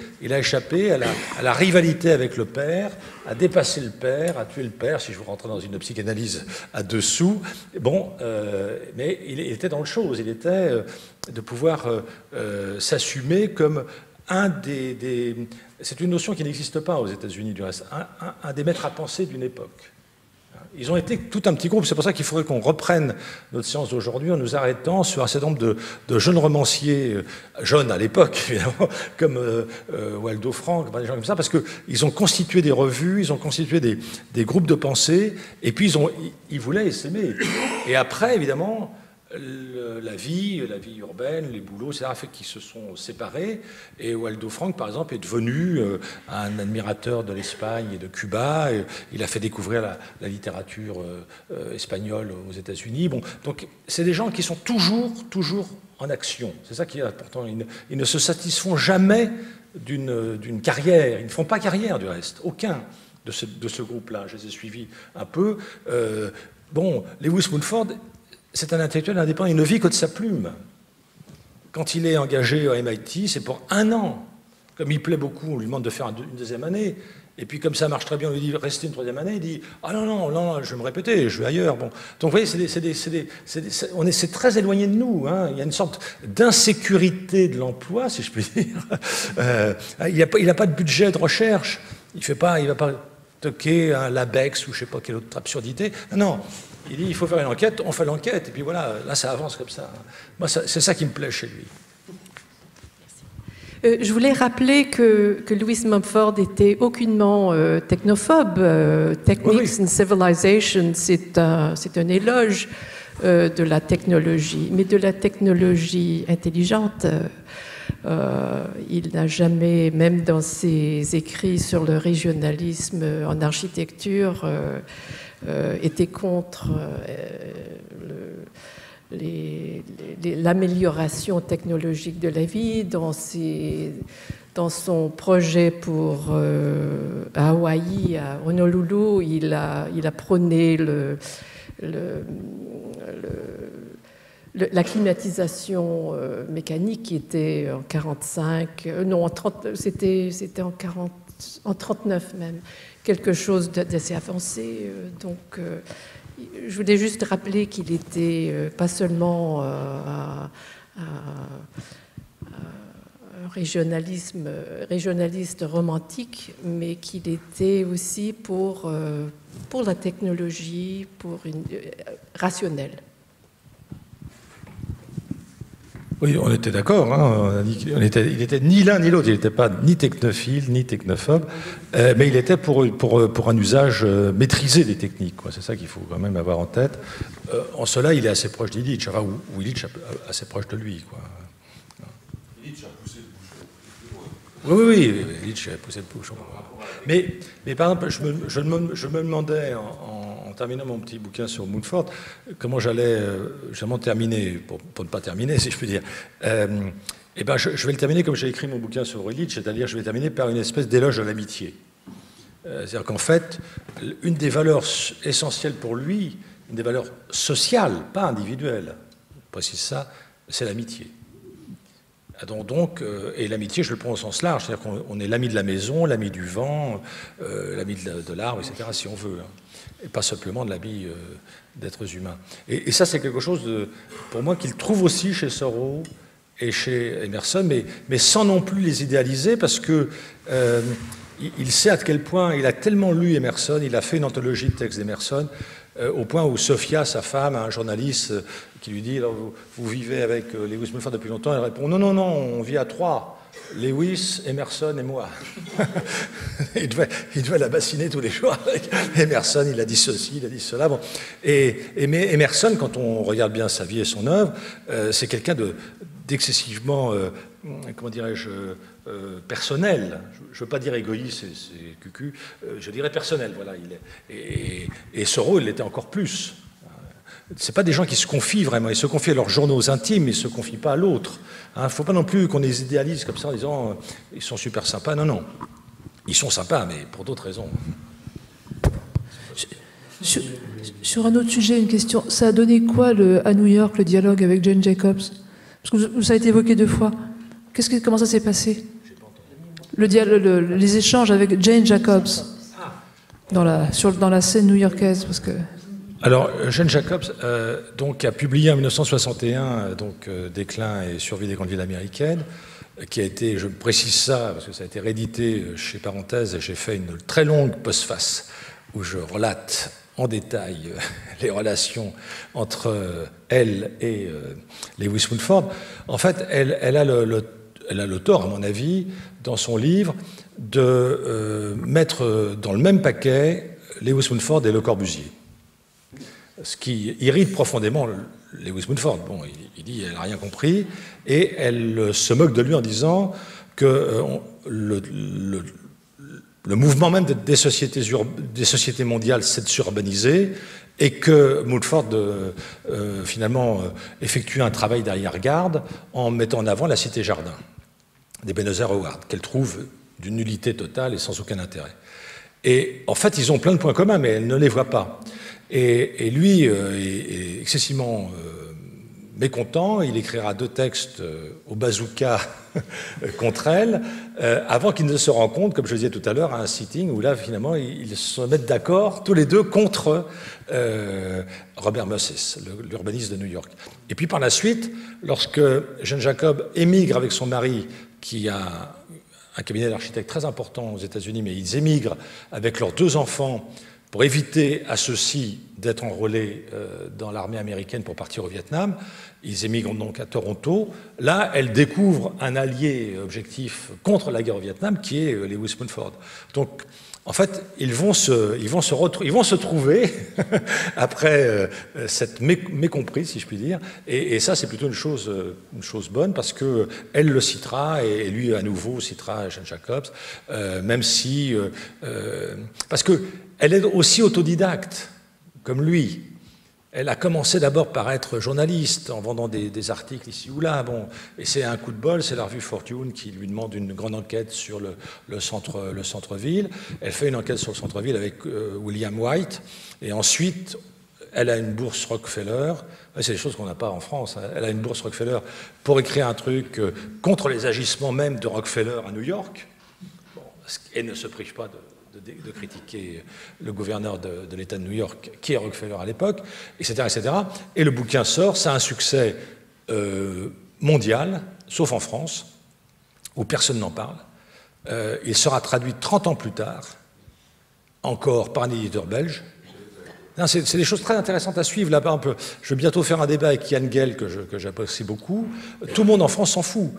à la rivalité avec le père, à dépasser le père, à tuer le père, si je veux rentrer dans une psychanalyse à dessous. Bon, mais il était dans le chose, il était de pouvoir s'assumer comme un des... C'est une notion qui n'existe pas aux États-Unis, du reste, un des maîtres à penser d'une époque. Ils ont été tout un petit groupe, c'est pour ça qu'il faudrait qu'on reprenne notre séance d'aujourd'hui en nous arrêtant sur un certain nombre de jeunes romanciers, jeunes à l'époque, évidemment, comme Waldo Frank, des gens comme ça, parce qu'ils ont constitué des revues, ils ont constitué des groupes de pensée, et puis ils voulaient s'aimer. Et après, évidemment, la vie urbaine, les boulots, etc., fait qu'ils se sont séparés. Et Waldo Frank, par exemple, est devenu un admirateur de l'Espagne et de Cuba. Et il a fait découvrir la littérature espagnole aux États-Unis. Bon, donc, c'est des gens qui sont toujours en action. C'est ça qui est important. Ils ne se satisfont jamais d'une carrière. Ils ne font pas carrière, du reste. Aucun de ce groupe-là. Je les ai suivis un peu. Bon, Lewis Mumford, c'est un intellectuel indépendant, il ne vit que de sa plume. Quand il est engagé au MIT, c'est pour 1 an. Comme il plaît beaucoup, on lui demande de faire une deuxième année. Et puis comme ça marche très bien, on lui dit restez une 3e année, il dit ah non, je vais me répéter, je vais ailleurs. Bon. Donc vous voyez, c'est très éloigné de nous, hein. Il y a une sorte d'insécurité de l'emploi, si je puis dire. Il n'a pas de budget de recherche. Il ne va pas toquer un Labex ou je ne sais pas quelle autre absurdité. Non. Il dit, il faut faire une enquête, on fait l'enquête, et puis voilà, là, ça avance comme ça. Moi, c'est ça qui me plaît chez lui. Je voulais rappeler que Lewis Mumford n'était aucunement technophobe. Techniques and Civilization, c'est un éloge de la technologie, mais de la technologie intelligente. Il n'a jamais, même dans ses écrits sur le régionalisme en architecture, était contre l'amélioration technologique de la vie. Dans son projet pour à Hawaï, à Honolulu, il a prôné la climatisation mécanique qui était en 45, non, en 30, c'était en 39 même. Quelque chose d'assez avancé. Donc, je voulais juste rappeler qu'il était pas seulement un régionaliste romantique, mais qu'il était aussi pour la technologie, rationnelle. Oui, on était d'accord. Hein, il était ni l'un ni l'autre. Il n'était pas ni technophile ni technophobe, mais il était pour un usage maîtrisé des techniques. C'est ça qu'il faut quand même avoir en tête. En cela, il est assez proche d'Illich, enfin, ou Illich assez proche de lui. Illich a poussé le bouchon. Oui, Illich a poussé le bouchon. Mais par exemple, je me demandais en terminant mon petit bouquin sur Mumford, comment j'allais terminer, pour ne pas terminer, si je puis dire. Et ben, je vais le terminer comme j'ai écrit mon bouquin sur Illich, c'est-à-dire je vais terminer par une espèce d'éloge de l'amitié. C'est-à-dire qu'en fait, une des valeurs essentielles pour lui, une des valeurs sociales, pas individuelles, je précise ça, c'est l'amitié. Et l'amitié, je le prends au sens large, c'est-à-dire qu'on est l'ami de la maison, l'ami du vent, l'ami de l'arbre, etc., si on veut, hein, et pas simplement de l'ami d'êtres humains. Et ça, c'est quelque chose, pour moi, qu'il trouve aussi chez Thoreau et chez Emerson, mais sans non plus les idéaliser, parce que il sait à quel point il a tellement lu Emerson, il a fait une anthologie de textes d'Emerson, au point où Sophia, sa femme, un journaliste qui lui dit alors, vous vivez avec Lewis Mumford depuis longtemps, elle répond non, on vit à 3. Lewis, Emerson et moi. il devait la bassiner tous les jours avec Emerson, il a dit ceci, il a dit cela. Bon. Mais Emerson, quand on regarde bien sa vie et son œuvre, c'est quelqu'un d'excessivement, comment dirais-je, personnel. Je ne veux pas dire égoïste, c'est cucu, je dirais personnel. Voilà, et Thoreau, il l'était encore plus. Ce pas des gens qui se confient vraiment, ils se confient à leurs journaux intimes, ils ne se confient pas à l'autre. Il ne faut pas non plus qu'on les idéalise comme ça en disant ils sont super sympas. Non. Ils sont sympas, mais pour d'autres raisons. Sur un autre sujet, une question. Ça a donné quoi à New York, le dialogue avec Jane Jacobs? Parce que ça a été évoqué 2 fois. Comment ça s'est passé? Les échanges avec Jane Jacobs dans la scène new-yorkaise, parce que... Alors, Jane Jacobs donc, a publié en 1961 Déclin et survie des grandes villes américaines, qui a été, je précise ça, parce que ça a été réédité chez Parenthèse, et j'ai fait une très longue postface où je relate en détail les relations entre elle et Lewis Mumford. En fait, elle a le tort, à mon avis, dans son livre, de mettre dans le même paquet Lewis Mumford et Le Corbusier. Ce qui irrite profondément Lewis Mumford. Bon, il dit qu'elle n'a rien compris, et elle se moque de lui en disant que le mouvement même des sociétés mondiales s'est sururbanisé, et que Mumford finalement effectue un travail d'arrière-garde en mettant en avant la cité jardin d'Ebenezer Howard, qu'elle trouve d'une nullité totale et sans aucun intérêt. Et en fait, ils ont plein de points communs, mais elle ne les voit pas. Et lui est excessivement mécontent. Il écrira 2 textes au bazooka contre elle, avant qu'il ne se rende compte, comme je le disais tout à l'heure, à un sitting où là, finalement, ils se mettent d'accord tous les deux contre Robert Moses, l'urbaniste de New York. Et puis par la suite, lorsque Jane Jacobs émigre avec son mari, qui a un cabinet d'architectes très important aux États-Unis, mais ils émigrent avec leurs 2 enfants pour éviter à ceux-ci d'être enrôlés dans l'armée américaine pour partir au Vietnam. Ils émigrent donc à Toronto. Là, elle découvre un allié objectif contre la guerre au Vietnam, qui est Lewis Mumford. Donc, en fait, ils vont se trouver après cette mécomprise, si je puis dire. Et ça, c'est plutôt une chose bonne, parce qu'elle le citera, et lui, à nouveau, citera Jane Jacobs, même si... parce qu'elle est aussi autodidacte, comme lui. Elle a commencé d'abord par être journaliste, en vendant des articles ici ou là. Bon, et c'est un coup de bol, c'est la revue Fortune qui lui demande une grande enquête sur le centre-ville. Elle fait une enquête sur le centre-ville avec William White. Et ensuite, elle a une bourse Rockefeller. C'est des choses qu'on n'a pas en France. Elle a une bourse Rockefeller pour écrire un truc contre les agissements même de Rockefeller à New York. Bon, elle ne se prive pas de critiquer le gouverneur de l'État de New York, qui est Rockefeller à l'époque, etc., etc. Et le bouquin sort, ça a un succès mondial, sauf en France, où personne n'en parle. Il sera traduit 30 ans plus tard, encore par un éditeur belge. C'est des choses très intéressantes à suivre. Là, par exemple, je vais bientôt faire un débat avec Yann Guel, que j'apprécie beaucoup. Tout le monde en France s'en fout.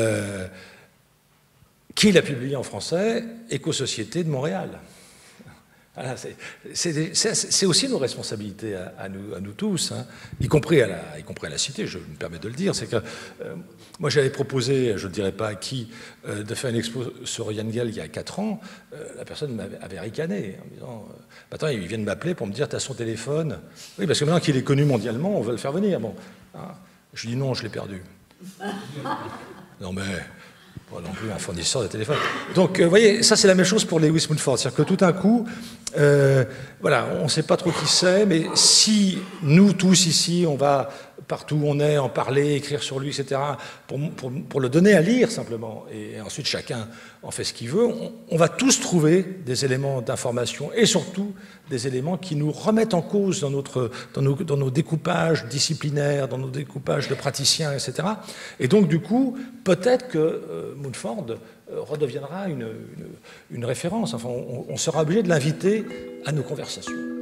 Qui l'a publié en français? Éco-Société de Montréal. Voilà, c'est aussi nos responsabilités à nous tous, hein, y compris à la Cité, je me permets de le dire. C'est que moi j'avais proposé, je ne dirais pas à qui, de faire une expo sur Yann Guel il y a 4 ans. La personne m'avait ricané en disant attends, il vient de m'appeler pour me dire t'as son téléphone. Oui, parce que maintenant qu'il est connu mondialement, on veut le faire venir. Bon, hein. Je lui dis non, je l'ai perdu. Non mais... pas non plus un fournisseur de téléphone. Donc, vous voyez, ça c'est la même chose pour Lewis Mumford. C'est-à-dire que tout d'un coup, Voilà, on ne sait pas trop qui c'est, mais si nous tous ici, on va partout où on est en parler, écrire sur lui, etc., pour le donner à lire simplement, et ensuite chacun en fait ce qu'il veut, on va tous trouver des éléments d'information et surtout des éléments qui nous remettent en cause dans nos découpages disciplinaires, dans nos découpages de praticiens, etc. Et donc du coup, peut-être que Mumford redeviendra une référence. Enfin, on sera obligé de l'inviter à nos conversations.